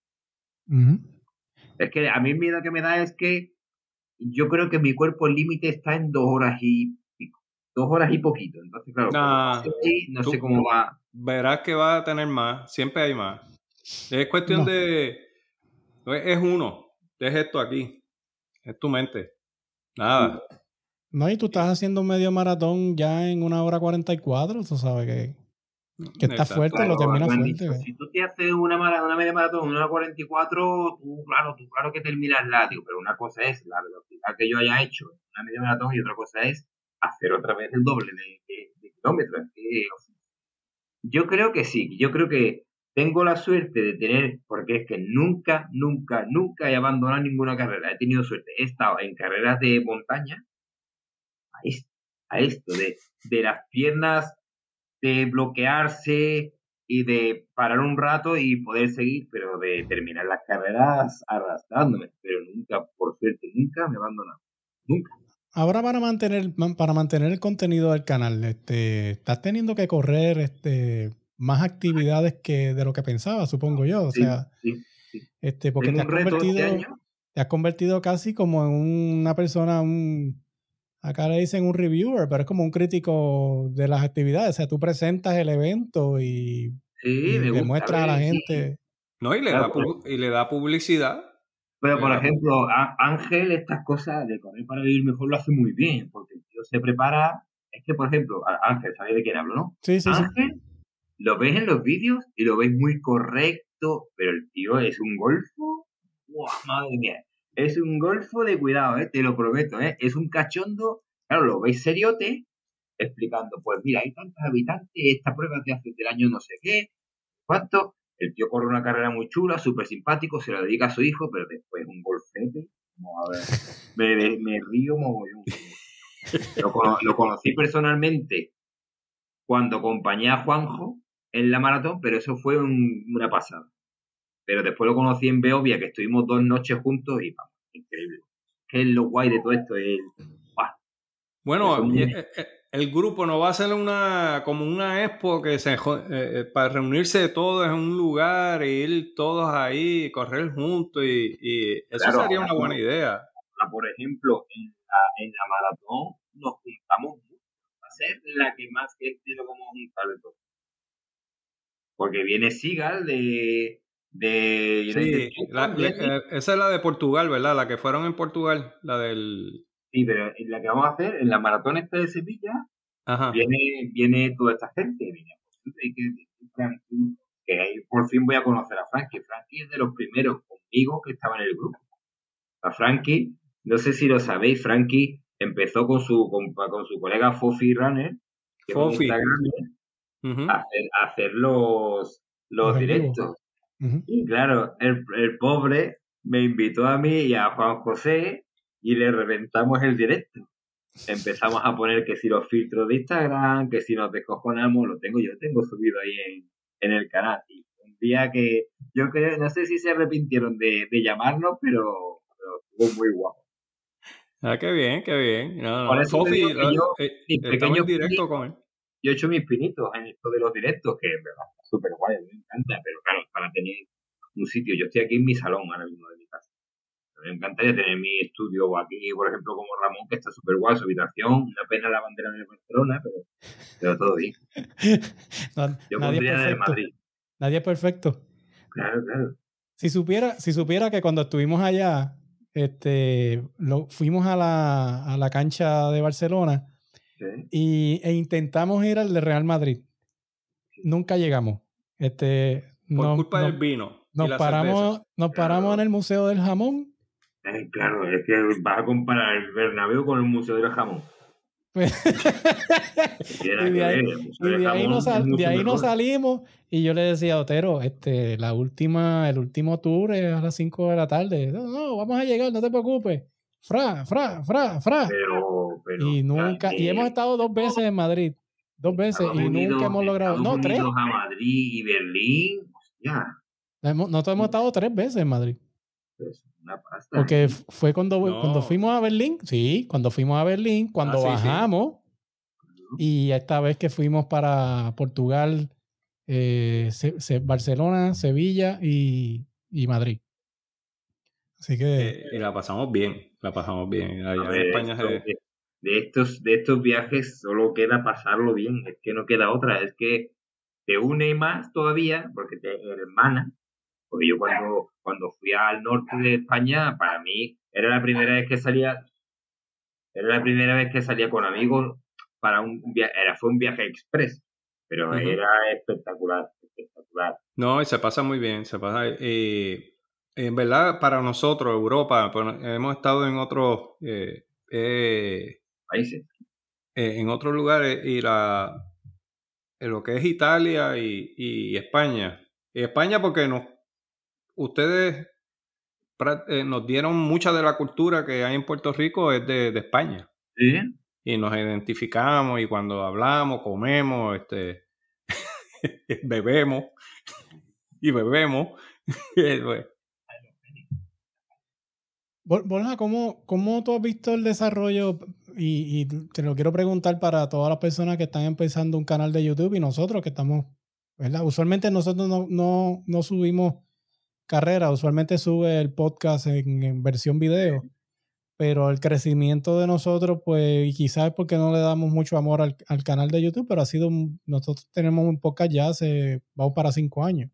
Es que a mí el miedo que me da es que yo creo que mi cuerpo límite está en 2 horas y pico. 2 horas y poquito. Entonces, claro, no sé cómo va. Verás que va a tener más, siempre hay más. Es cuestión de... Es uno, es esto aquí, es tu mente, nada. No, y tú estás haciendo un medio maratón ya en 1 hora 44, tú sabes que está fuerte, claro, lo termina fuerte. Si tú te haces una media maratón en 1 hora 44, tú claro que terminas látigo, pero una cosa es la velocidad que yo haya hecho en una media maratón y otra cosa es hacer otra vez el doble de kilómetros. Yo creo que sí, yo creo que tengo la suerte de tener, porque es que nunca he abandonado ninguna carrera, he tenido suerte, he estado en carreras de montaña, a esto de las piernas, de bloquearse y de parar un rato y poder seguir, pero de terminar las carreras arrastrándome, pero nunca, por suerte, nunca me he abandonado, nunca. Ahora para mantener el contenido del canal, estás teniendo que correr más actividades que de lo que pensaba, supongo yo. O sea, porque te has convertido casi como en una persona, acá le dicen un reviewer, pero es como un crítico de las actividades. O sea, tú presentas el evento y le muestras a la gente. No, y le da publicidad. Pero, por ejemplo, Ángel, estas cosas de correr para vivir mejor lo hace muy bien, porque el tío se prepara. Es que, por ejemplo, Ángel, ¿sabéis de quién hablo, no? Sí. Ángel, lo ves en los vídeos y lo ves muy correcto, pero el tío es un golfo. ¡Wow, madre mía! Es un golfo de cuidado, te lo prometo, es un cachondo. Claro, lo veis seriote, explicando, pues mira, hay tantos habitantes, esta prueba te hace del año no sé qué, cuánto. El tío corre una carrera muy chula, súper simpático, se la dedica a su hijo, pero después un golfete. Como, a ver, me río mogollón. Lo conocí personalmente cuando acompañé a Juanjo en la maratón, pero eso fue una pasada. Pero después lo conocí en Beovia, que estuvimos 2 noches juntos y vamos, increíble. ¿Qué es lo guay de todo esto? Bueno, el grupo no va a ser como una expo que para reunirse todos en un lugar e ir todos ahí, correr juntos y eso sería una buena idea. por ejemplo, en la maratón nos juntamos mucho. Va a ser la que más gente nos vamos a juntar de todo. Porque viene Sigal de sí, esa es la de Portugal, ¿verdad? La que fueron en Portugal, la del... Sí, pero la que vamos a hacer, en la maratón esta de Sevilla, viene toda esta gente. Que ahí por fin voy a conocer a Frankie. Frankie es de los primeros conmigo que estaba en el grupo. A Frankie, no sé si lo sabéis, Frankie empezó con su colega Fofi Runner, que Fofi. es un a hacer los directos. Y claro, el pobre me invitó a mí y a Juan José y le reventamos el directo. Empezamos a poner que si los filtros de Instagram, que si nos descojonamos, yo tengo subido ahí en el canal. Y un día que yo creo, no sé si se arrepintieron de llamarnos, pero estuvo muy guapo. Ah, qué bien, qué bien. Por eso Fofi, estaba en directo con él. Yo he hecho mis pinitos en esto de los directos, que es verdad, súper guay, me encanta, pero claro, para tener un sitio, yo estoy aquí en mi salón ahora mismo de mi casa. Me encantaría tener mi estudio aquí, por ejemplo, como Ramón, que está súper guay, su habitación, una pena la bandera de Barcelona, pero todo bien. Yo pondría la de Madrid. Nadie es perfecto. Claro. Si supiera que cuando estuvimos allá, fuimos a la cancha de Barcelona, ¿sí? E intentamos ir al de Real Madrid. Nunca llegamos. Por culpa del vino. Nos paramos en el Museo del Jamón. Claro, es que vas a comparar el Bernabéu con el Museo del Jamón. Y de ahí nos salimos y yo le decía a Otero, el último tour es a las 5 de la tarde. No, vamos a llegar, no te preocupes. Fra. Pero y nunca, y hemos estado 2 veces en Madrid. 2 veces y nunca hemos logrado. No, 3. A Madrid y Berlín, hostia. Nosotros hemos estado 3 veces en Madrid. Pues una pasta. Porque fue cuando fuimos a Berlín. Sí, cuando fuimos a Berlín, cuando bajamos. Sí. Y esta vez que fuimos para Portugal, Barcelona, Sevilla y Madrid. Así que... y la pasamos bien. Allá en España de estos viajes solo queda pasarlo bien. Es que no queda otra. Es que te une más todavía porque te hermana. Porque yo cuando fui al norte de España, para mí era la primera vez que salía con amigos para un viaje. Fue un viaje express, pero era espectacular. No, y se pasa muy bien. En verdad, para nosotros, Europa, hemos estado en otros países. En otros lugares, y en lo que es Italia y España. Y España porque ustedes nos dieron mucha de la cultura que hay en Puerto Rico es de España. Sí. Y nos identificamos y cuando hablamos, comemos, bebemos. Borja, ¿cómo tú has visto el desarrollo? Y te lo quiero preguntar para todas las personas que están empezando un canal de YouTube y nosotros que estamos, ¿verdad? Usualmente nosotros no subimos carrera, usualmente sube el podcast en versión video, pero el crecimiento de nosotros, pues, y quizás es porque no le damos mucho amor al canal de YouTube, pero nosotros tenemos un podcast ya vamos para 5 años.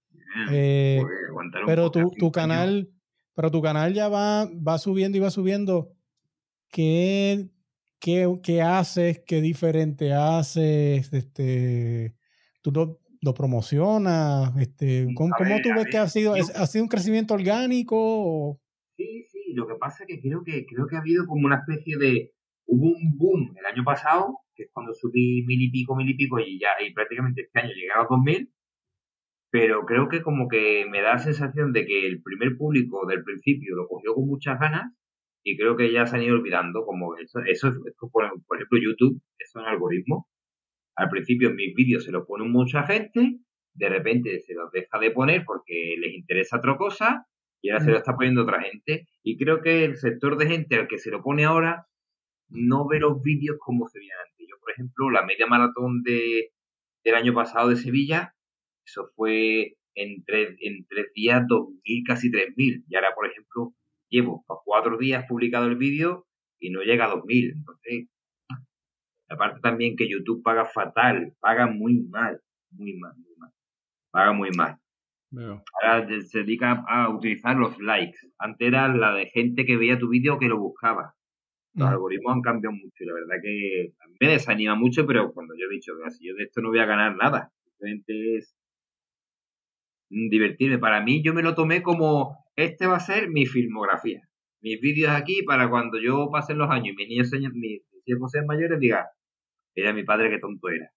Pero tu canal... Pero tu canal ya va subiendo y va subiendo. ¿Qué haces? ¿Qué diferente haces? ¿Tú lo promocionas? ¿Cómo tú ves que ha sido un crecimiento orgánico? ¿O? Sí. Lo que pasa es que creo que ha habido como una especie de... Hubo un boom el año pasado, que es cuando subí 1000 y pico, y prácticamente este año llegué a los 2000. Pero creo que como que me da la sensación de que el primer público del principio lo cogió con muchas ganas y creo que ya se han ido olvidando. Como eso por ejemplo, YouTube es un algoritmo. Al principio en mis vídeos se lo pone mucha gente, de repente se los deja de poner porque les interesa otra cosa y ahora se lo está poniendo otra gente. Y creo que el sector de gente al que se lo pone ahora no ve los vídeos como se veían antes. Yo, por ejemplo, la media maratón del año pasado de Sevilla, eso fue en 3 días 2000, casi 3000. Y ahora, por ejemplo, llevo 4 días publicado el vídeo y no llega a 2000. Entonces, aparte también que YouTube paga fatal, paga muy mal. Paga muy mal. Veo. Ahora se dedica a utilizar los likes. Antes era la de gente que veía tu vídeo que lo buscaba. Los algoritmos han cambiado mucho y la verdad que a mí me desanima mucho, pero cuando yo he dicho que si yo de esto no voy a ganar nada, simplemente es divertirme. Para mí yo me lo tomé como, este va a ser mi filmografía. Mis vídeos aquí para cuando yo pasen los años y mis hijos sean mayores, diga, era mi padre, qué tonto era.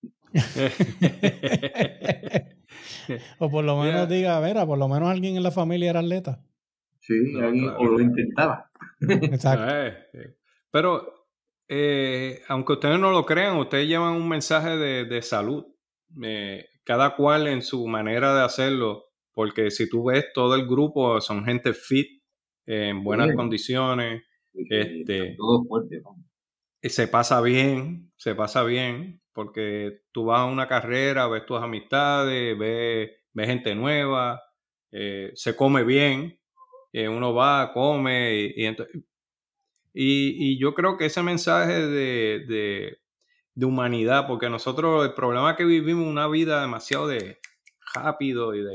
O por lo menos diga, mira, por lo menos alguien en la familia era atleta. Sí, no, alguien claro. O lo intentaba. Exacto. Pero, aunque ustedes no lo crean, ustedes llevan un mensaje de salud. Cada cual en su manera de hacerlo, porque si tú ves todo el grupo son gente fit, en buenas condiciones, todo fuerte, ¿no? Se pasa bien, porque tú vas a una carrera, ves tus amistades, ves gente nueva, se come bien, uno va, come y yo creo que ese mensaje de humanidad, porque nosotros el problema es que vivimos una vida demasiado de rápido y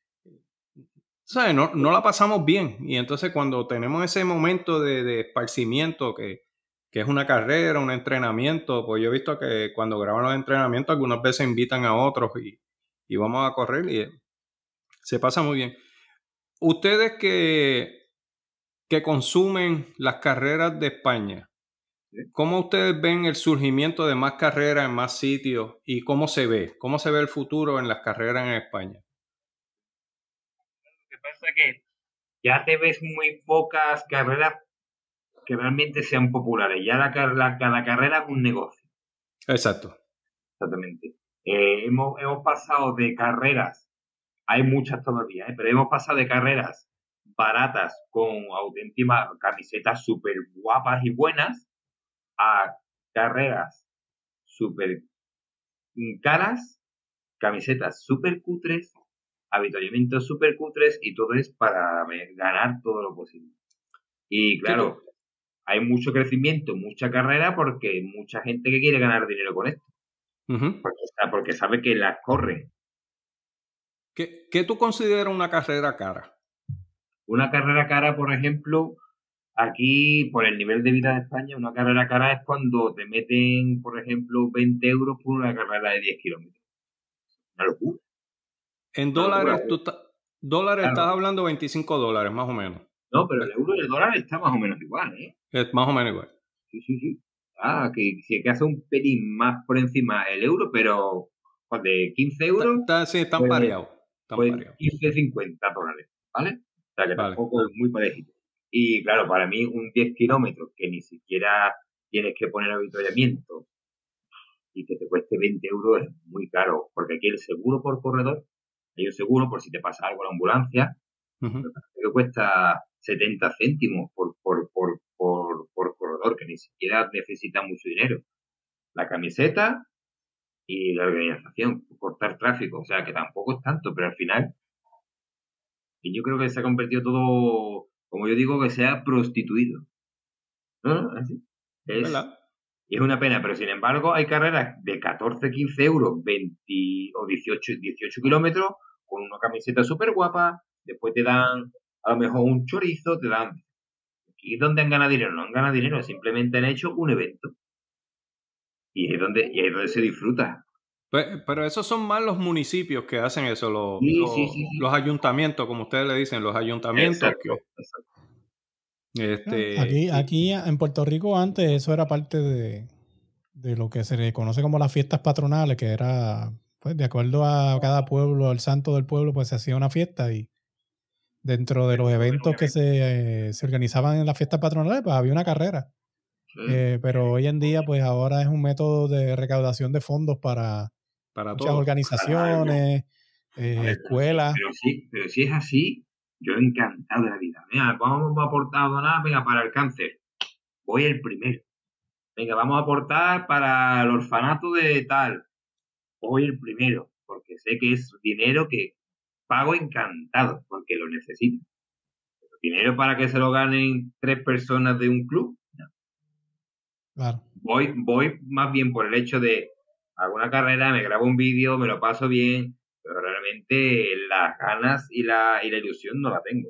¿sabes? No la pasamos bien, y entonces cuando tenemos ese momento de esparcimiento que es una carrera, un entrenamiento, pues yo he visto que cuando graban los entrenamientos algunas veces invitan a otros y vamos a correr y se pasa muy bien. Ustedes que consumen las carreras de España, ¿cómo ustedes ven el surgimiento de más carreras en más sitios y cómo se ve el futuro en las carreras en España? Lo que pasa es que ya te ves muy pocas carreras que realmente sean populares. Ya cada carrera es un negocio. Exacto. Exactamente. Hemos pasado de carreras, hay muchas todavía, pero hemos pasado de carreras baratas con auténticas camisetas súper guapas y buenas a carreras súper caras, camisetas súper cutres, avituallamientos súper cutres y todo es para ganar todo lo posible. Y claro, hay mucho crecimiento, mucha carrera porque hay mucha gente que quiere ganar dinero con esto. Uh-huh. Porque sabe que las corre. ¿Qué tú consideras una carrera cara? Una carrera cara, por ejemplo, aquí, por el nivel de vida de España, una carrera cara es cuando te meten, por ejemplo, 20 euros por una carrera de 10 kilómetros. Una locura. En dólares, dólares estás hablando $25, más o menos. No, pero el euro y el dólar está más o menos igual, ¿eh? Es más o menos igual. Sí. Que si que hace un pelín más por encima el euro, pero de 15 euros... Sí, están pareados. 15-50 dólares, ¿vale? O sea, que tampoco es muy parecido. Y claro, para mí un 10 kilómetros que ni siquiera tienes que poner avituallamiento y que te cueste 20 euros es muy caro, porque aquí el seguro por corredor, hay un seguro por si te pasa algo a la ambulancia, que cuesta 70 céntimos por corredor, que ni siquiera necesita mucho dinero. La camiseta y la organización, cortar tráfico, o sea que tampoco es tanto, pero al final yo creo que se ha convertido todo, como yo digo, que se ha prostituido. ¿No? Así. Y es una pena, pero sin embargo hay carreras de 14, 15 euros, 20 o 18 kilómetros, con una camiseta súper guapa, después te dan a lo mejor un chorizo, te dan... ¿Y dónde han ganado dinero? No han ganado dinero, simplemente han hecho un evento. Y es donde se disfruta. Pero esos son más los municipios que hacen eso, los ayuntamientos, como ustedes le dicen, los ayuntamientos. Exacto. Aquí en Puerto Rico antes eso era parte de lo que se le conoce como las fiestas patronales, que era, pues, de acuerdo a cada pueblo, el santo del pueblo, pues se hacía una fiesta y dentro de los eventos que se organizaban en las fiestas patronales, pues había una carrera. Pero hoy en día, pues ahora es un método de recaudación de fondos para muchas organizaciones, escuelas. Pero si es así, yo encantado de la vida. Mira, vamos a aportar donar, venga, para el cáncer. Voy el primero. Venga, vamos a aportar para el orfanato de tal. Voy el primero, porque sé que es dinero que pago encantado, porque lo necesito. dinero para que se lo ganen 3 personas de un club. No. Claro. Voy más bien por el hecho de hago una carrera, me grabo un vídeo, me lo paso bien, pero realmente las ganas y la ilusión no la tengo.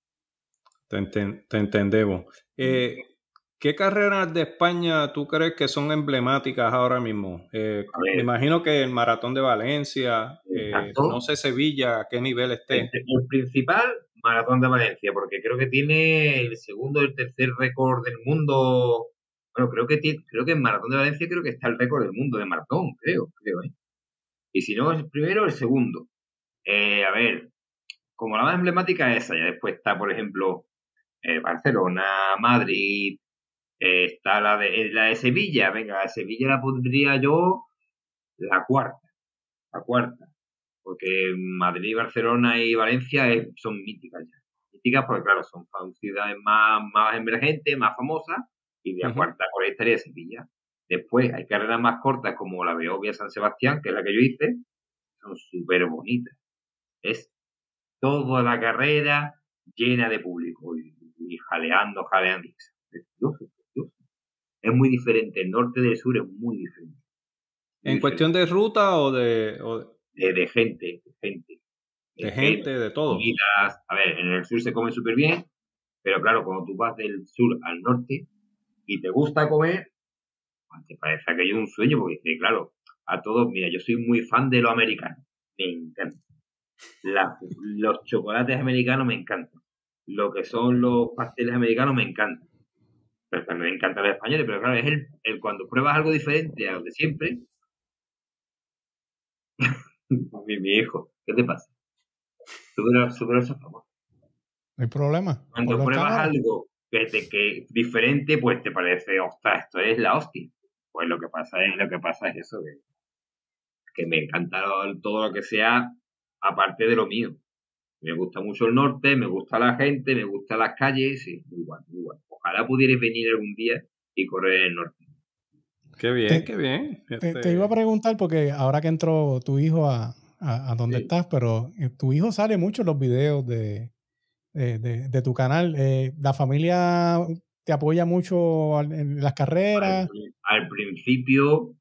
Te entendemos. ¿Qué carreras de España tú crees que son emblemáticas ahora mismo? Me imagino que el Maratón de Valencia, no sé Sevilla, a qué nivel esté. El principal, Maratón de Valencia, porque creo que tiene el segundo y el tercer récord del mundo. Bueno, creo que en Maratón de Valencia creo que está el récord del mundo de maratón, creo. Y si no, el primero, el segundo. A ver, como la más emblemática es esa, ya después está, por ejemplo, Barcelona, Madrid, está la de Sevilla. Venga, la de Sevilla la pondría yo la cuarta. Porque Madrid, Barcelona y Valencia son míticas ya. Míticas porque, claro, son ciudades más emergentes, más famosas, y de la cuarta por ahí estaría Sevilla. Después hay carreras más cortas como la Beovia San Sebastián, que es la que yo hice, son súper bonitas. Es toda la carrera llena de público y jaleando. Es precioso. Es muy diferente, el norte del sur es muy diferente. ¿En cuestión de ruta o de gente? De gente, de todo. Comidas, a ver, en el sur se come súper bien, pero claro, cuando tú vas del sur al norte y te gusta comer, pues te parece aquello un sueño, porque claro, a todos, mira, yo soy muy fan de lo americano, me encanta. Los chocolates americanos me encantan. Lo que son los pasteles americanos me encantan. Pero también me encantan los españoles, pero claro, es el cuando pruebas algo diferente a lo de siempre. mi hijo, ¿qué te pasa? Súper eso, favor. No hay problema. Cuando pruebas algo que diferente, pues te parece, ostras, esto es la hostia. Pues lo que pasa es eso, que me encanta todo lo que sea aparte de lo mío. Me gusta mucho el norte, me gusta la gente, me gustan las calles, sí, muy guay. Ojalá pudierais venir algún día y correr en el norte. Qué bien, qué bien. Te iba a preguntar, porque ahora que entró tu hijo a donde estás, pero tu hijo sale mucho en los videos de tu canal. ¿La familia te apoya mucho en las carreras? Al principio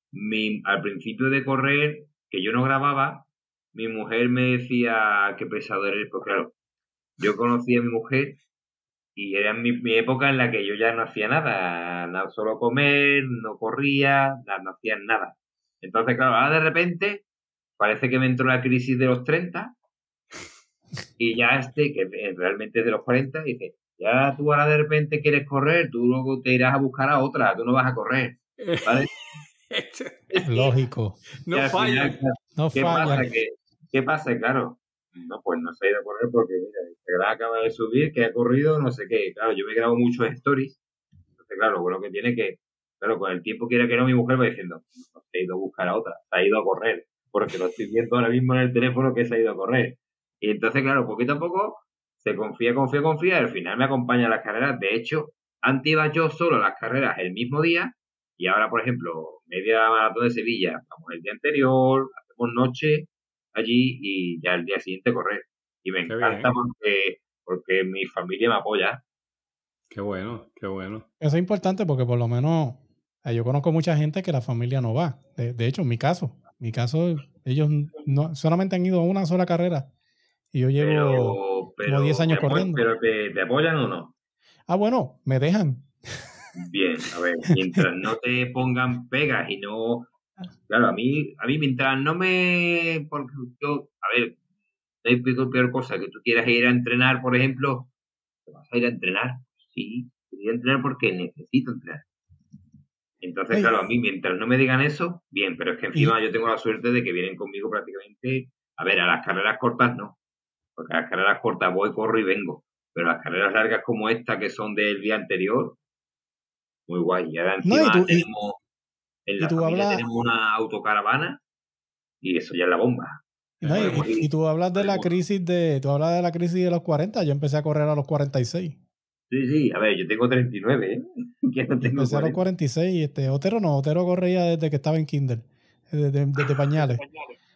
de correr, que yo no grababa, mi mujer me decía qué pesado eres, pues claro, yo conocí a mi mujer y era mi época en la que yo ya no hacía nada, solo comer, no corría, no hacía nada. Entonces, claro, ahora de repente parece que me entró la crisis de los 30 y ya que realmente es de los 40, dice, ya tú ahora de repente quieres correr, tú luego te irás a buscar a otra, tú no vas a correr, ¿vale? Lógico. No falla. ¿Qué pasa? Claro, no, pues no se ha ido a correr porque, mira, el Instagram acaba de subir, que ha corrido, no sé qué. Claro, yo me grabo muchos stories. Entonces, claro, lo que tiene que, claro, con el tiempo quiere que no, mi mujer va diciendo, no, se ha ido a buscar a otra, se ha ido a correr, porque lo estoy viendo ahora mismo en el teléfono que se ha ido a correr. Y entonces, claro, poquito a poco se confía, y al final me acompaña a las carreras. De hecho, antes iba yo solo a las carreras el mismo día, y ahora, por ejemplo, media maratón de Sevilla, vamos el día anterior, hacemos noche allí y ya el día siguiente correr. Y me encanta porque mi familia me apoya. Qué bueno. Eso es importante porque por lo menos yo conozco mucha gente que la familia no va. De hecho, en mi caso, ellos no, solamente han ido a una sola carrera. Y yo llevo como 10 años corriendo. ¿Pero te apoyan o no? Bueno, me dejan. Bien, a ver, mientras no te pongan pegas y no... Claro, a mí mientras no me... Porque yo, a ver, no hay peor cosa que tú quieras ir a entrenar, por ejemplo. ¿Te vas a ir a entrenar? Sí, voy a entrenar porque necesito entrenar. Entonces, claro, a mí mientras no me digan eso, bien, pero es que encima yo tengo la suerte de que vienen conmigo prácticamente... A ver, a las carreras cortas no. Porque a las carreras cortas voy, corro y vengo. Pero las carreras largas como esta, que son del día anterior, muy guay. Y ahora encima tenemos... En la familia tenemos una autocaravana y eso ya es la bomba. No, y tú hablas de la crisis de los 40. Yo empecé a correr a los 46. Sí, a ver, yo tengo 39, ¿eh? Que no tengo empecé 40. A los 46. Otero corría desde que estaba en kinder, desde pañales.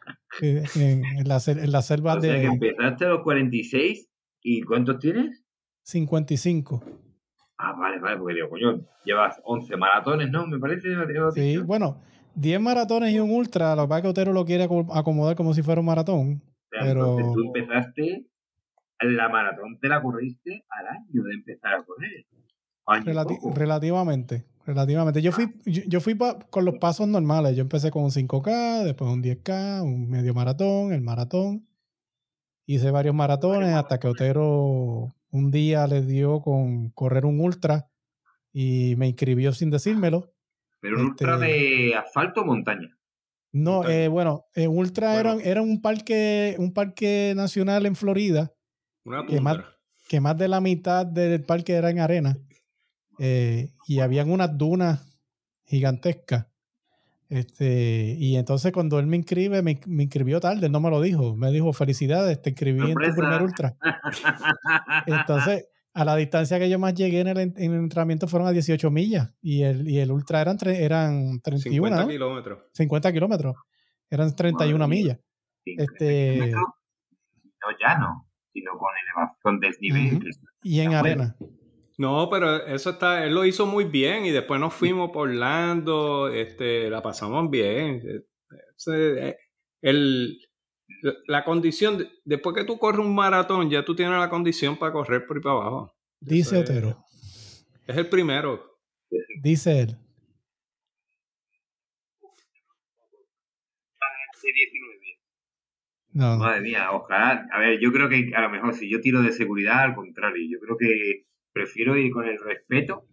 en la selva o sea, que empezaste a los 46 y ¿cuántos tienes? 55. Ah, vale, porque digo, coño, llevas 11 maratones, ¿no? Me parece. Sí, bueno, 10 maratones y un ultra. Lo que pasa es que Otero lo quiere acomodar como si fuera un maratón. Pero entonces tú empezaste, la maratón te la corriste al año de empezar a correr. Relativamente. Yo fui con los pasos normales. Yo empecé con un 5K, después un 10K, un medio maratón, el maratón. Hice varios maratones hasta que Otero un día le dio con correr un ultra y me inscribió sin decírmelo. ¿Pero un ultra de asfalto o montaña? No, bueno, ultra era un parque nacional en Florida. Una que más de la mitad del parque era en arena. Y habían unas dunas gigantescas. Y entonces cuando él me inscribe, me inscribió tarde, él no me lo dijo. Me dijo, felicidades, te inscribí en tu primer ultra. Entonces, a la distancia que yo más llegué en el entrenamiento fueron a 18 millas. Y el ultra eran 31, 50 ¿no? kilómetros. 50 kilómetros. Eran 31 millas. No llano, sino con elevación desnivel. Y en arena. No, pero él lo hizo muy bien y después nos fuimos por Orlando, la pasamos bien. La condición, después que tú corres un maratón, ya tú tienes la condición para correr por ahí para abajo. Dice Otero. Es el primero. Dice él. De 19. No. Madre mía, ojalá. A ver, yo creo que a lo mejor si yo tiro de seguridad, al contrario, yo creo que prefiero ir con el respeto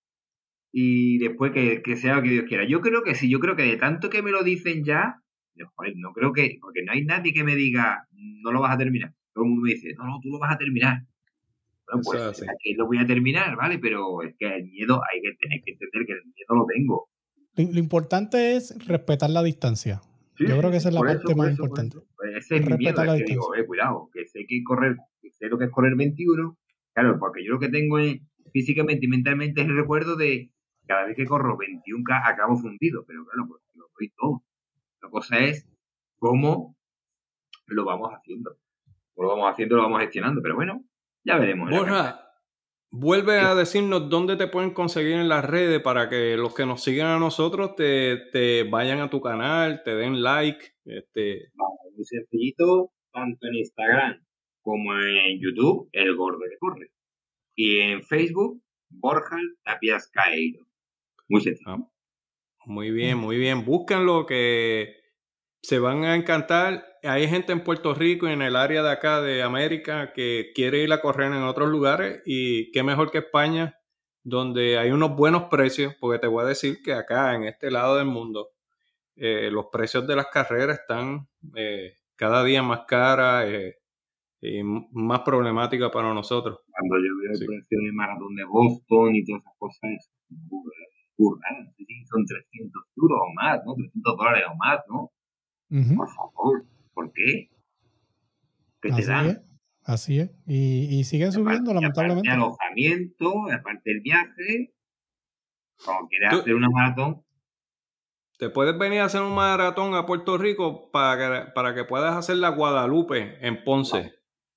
y después que sea lo que Dios quiera. Yo creo que sí, yo creo que de tanto que me lo dicen ya, no creo que, porque no hay nadie que me diga, no lo vas a terminar. Todo el mundo me dice, no, tú lo vas a terminar. Bueno, pues aquí lo voy a terminar, ¿vale? Pero es que el miedo, hay que tener que entender que el miedo lo tengo. Lo importante es respetar la distancia. Sí, yo creo que esa es la parte más importante. Pues ese es mi miedo, es que digo, cuidado, que sé lo que es correr 21. Claro, porque yo lo que tengo es físicamente y mentalmente es el recuerdo de cada vez que corro 21K acabo fundido, pero claro, pues lo doy todo. La cosa es cómo lo vamos haciendo. Lo vamos gestionando, pero bueno, ya veremos. Borja, vuelve a decirnos dónde te pueden conseguir en las redes para que los que nos siguen a nosotros te vayan a tu canal, te den like. Muy sencillito, tanto en Instagram como en YouTube, El Gordo que Corre. Y en Facebook, Borja Tapias Caeiro. Muy sencillo. Muy bien, muy bien. Búsquenlo que se van a encantar. Hay gente en Puerto Rico y en el área de acá de América que quiere ir a correr en otros lugares y qué mejor que España, donde hay unos buenos precios, porque te voy a decir que acá en este lado del mundo los precios de las carreras están cada día más caras y más problemáticas para nosotros. Cuando yo veo el precio del maratón de Boston y todas esas cosas, burradas, no sé si son 300 euros o más, ¿no? $300 o más, ¿no? Por favor, ¿por qué? ¿Qué te dan? Así es. Y siguen subiendo, lamentablemente. Aparte alojamiento, aparte el viaje, como quieras hacer una maratón. Te puedes venir a hacer un maratón a Puerto Rico para que puedas hacer la Guadalupe en Ponce.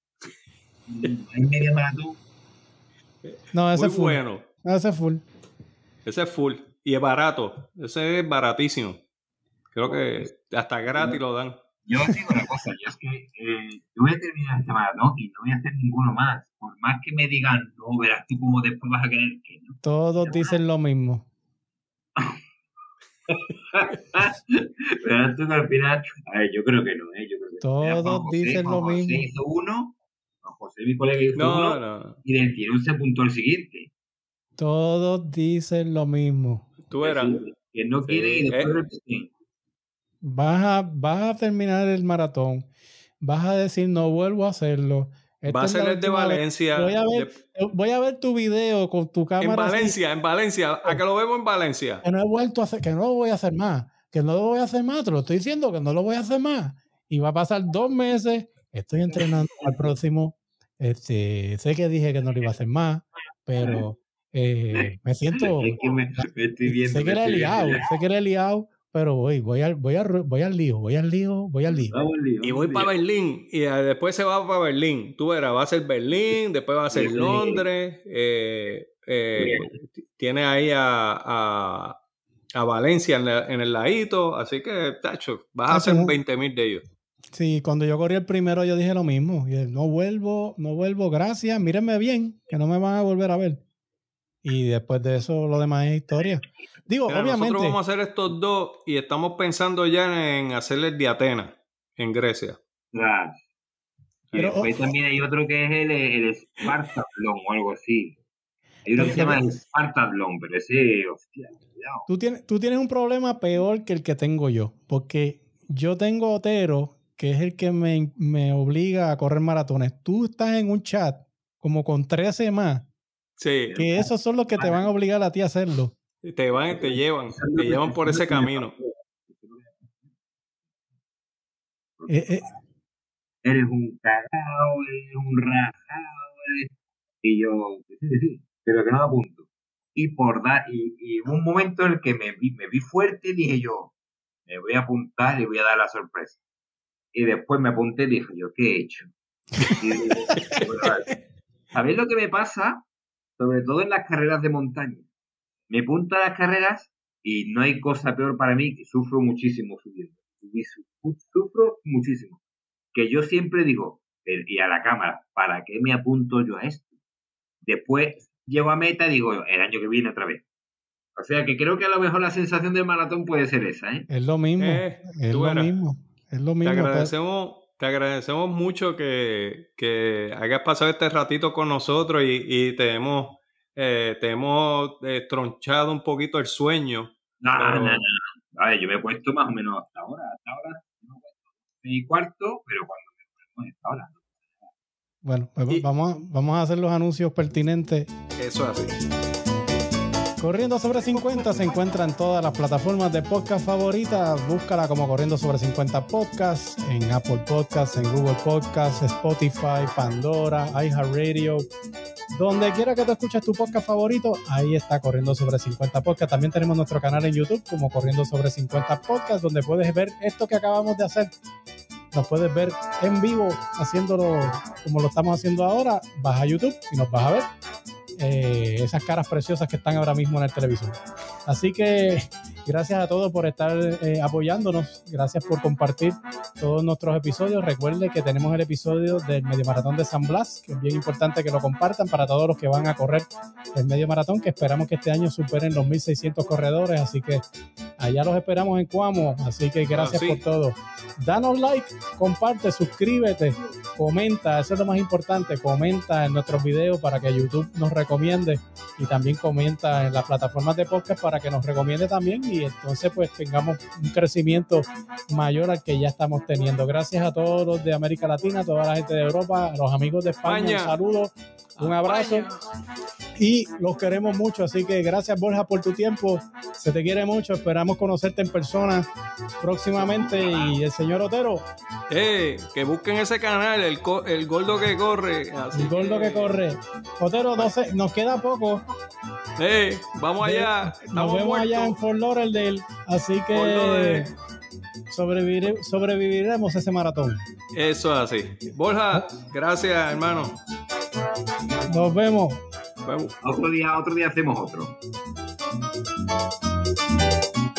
¿Hay media maratón? No, ese es full. Bueno. No, ese es full. Ese es full. Y es barato. Ese es baratísimo. Creo que hasta gratis lo dan. Yo os digo una cosa, yo es que yo voy a terminar este maratón y no voy a hacer ninguno más. Por más que me digan, no, verás tú cómo después vas a querer que no. Todos dicen lo mismo. Verás tú que al final, a ver, yo creo que no, yo creo que todos dicen lo mismo. José hizo uno, José, mi colega, hizo uno, y del tirón se apuntó el siguiente. Todos dicen lo mismo. Tú verás. Que no quiere y después repiten. Vas a terminar el maratón. Vas a decir, no vuelvo a hacerlo. Va a ser el de Valencia. Voy a ver tu video con tu cámara. En Valencia. ¿A que lo vemos en Valencia? Que no he vuelto a hacer, que no lo voy a hacer más. Que no lo voy a hacer más. Te lo estoy diciendo que no lo voy a hacer más. Y va a pasar 2 meses. Estoy entrenando al próximo. Sé que dije que no lo iba a hacer más, pero me siento. Es que me estoy viendo. Sé que era liado, pero voy al lío. Y voy para Berlín, y después se va para Berlín. Tú verás, va a ser Berlín, después va a ser Londres, tiene ahí a Valencia en el ladito, así que, tacho, vas a hacer 20,000 de ellos. Sí, cuando yo corrí el primero yo dije lo mismo. No vuelvo, gracias, mírenme bien, que no me van a volver a ver. Y después de eso, lo demás es historia. Digo, mira, obviamente... Nosotros vamos a hacer estos 2 y estamos pensando ya en hacerle el de Atenas, en Grecia. Claro. Y después también hay otro que es el Spartathlon o algo así. Hay uno que se llama el Spartathlon, pero ese, hostia, cuidado. Tú tienes un problema peor que el que tengo yo, porque yo tengo Otero, que es el que me obliga a correr maratones. Tú estás en un chat como con 13 más. Sí. Que esos son los que te van a obligar a ti a hacerlo. Te llevan por ese camino. Eres un cagado, eres un rajado, y yo, sí, pero que no me apunto. Y hubo un momento en el que me vi fuerte y dije yo, me voy a apuntar y voy a dar la sorpresa. Y después me apunté y dije yo, ¿qué he hecho? ¿Sabéis lo que me pasa? Sobre todo en las carreras de montaña. Me apunto a las carreras y no hay cosa peor para mí, que sufro muchísimo subiendo. Sufro muchísimo. Que yo siempre digo, y a la cámara, ¿para qué me apunto yo a esto? Después llego a meta y digo, el año que viene otra vez. O sea que creo que a lo mejor la sensación del maratón puede ser esa, ¿eh? Es lo mismo. Es lo mismo. Te agradecemos mucho que hayas pasado este ratito con nosotros y te hemos tronchado un poquito el sueño. No. A ver, yo me he puesto más o menos hasta ahora. Me he puesto 6:15, pero cuando me ponemos hasta ahora. Bueno, pues vamos a hacer los anuncios pertinentes. Eso es así. Corriendo sobre 50 se encuentra en todas las plataformas de podcast favoritas. Búscala como Corriendo sobre 50 Podcasts, en Apple Podcasts, en Google Podcasts, Spotify, Pandora, iHeartRadio. Donde quiera que tú escuches tu podcast favorito, ahí está Corriendo sobre 50 Podcasts. También tenemos nuestro canal en YouTube como Corriendo sobre 50 Podcasts, donde puedes ver esto que acabamos de hacer. Nos puedes ver en vivo haciéndolo como lo estamos haciendo ahora. Vas a YouTube y nos vas a ver. Esas caras preciosas que están ahora mismo en el televisor. Así que gracias a todos por estar apoyándonos, gracias por compartir todos nuestros episodios. Recuerde que tenemos el episodio del Medio Maratón de San Blas, que es bien importante que lo compartan para todos los que van a correr el Medio Maratón, que esperamos que este año superen los 1,600 corredores, así que allá los esperamos en Cuamo. Así que gracias por todo. Danos like, comparte, suscríbete, comenta, eso es lo más importante. Comenta en nuestros videos para que YouTube nos recomiende, y también comenta en las plataformas de podcast para que nos recomiende también, y entonces pues tengamos un crecimiento mayor al que ya estamos teniendo. Gracias a todos los de América Latina, a toda la gente de Europa, a los amigos de España. Un saludo, un abrazo y los queremos mucho. Así que gracias, Borja, por tu tiempo. Se te quiere mucho, esperamos conocerte en persona próximamente. Y el señor Otero, que busquen ese canal, el gordo que corre. Así el gordo que corre. Otero, nos queda poco. Vamos allá. Nos vemos allá en Fort Lauderdale. Así que sobreviviremos ese maratón. Eso es así. Borja, gracias, hermano. Nos vemos. Otro día hacemos otro.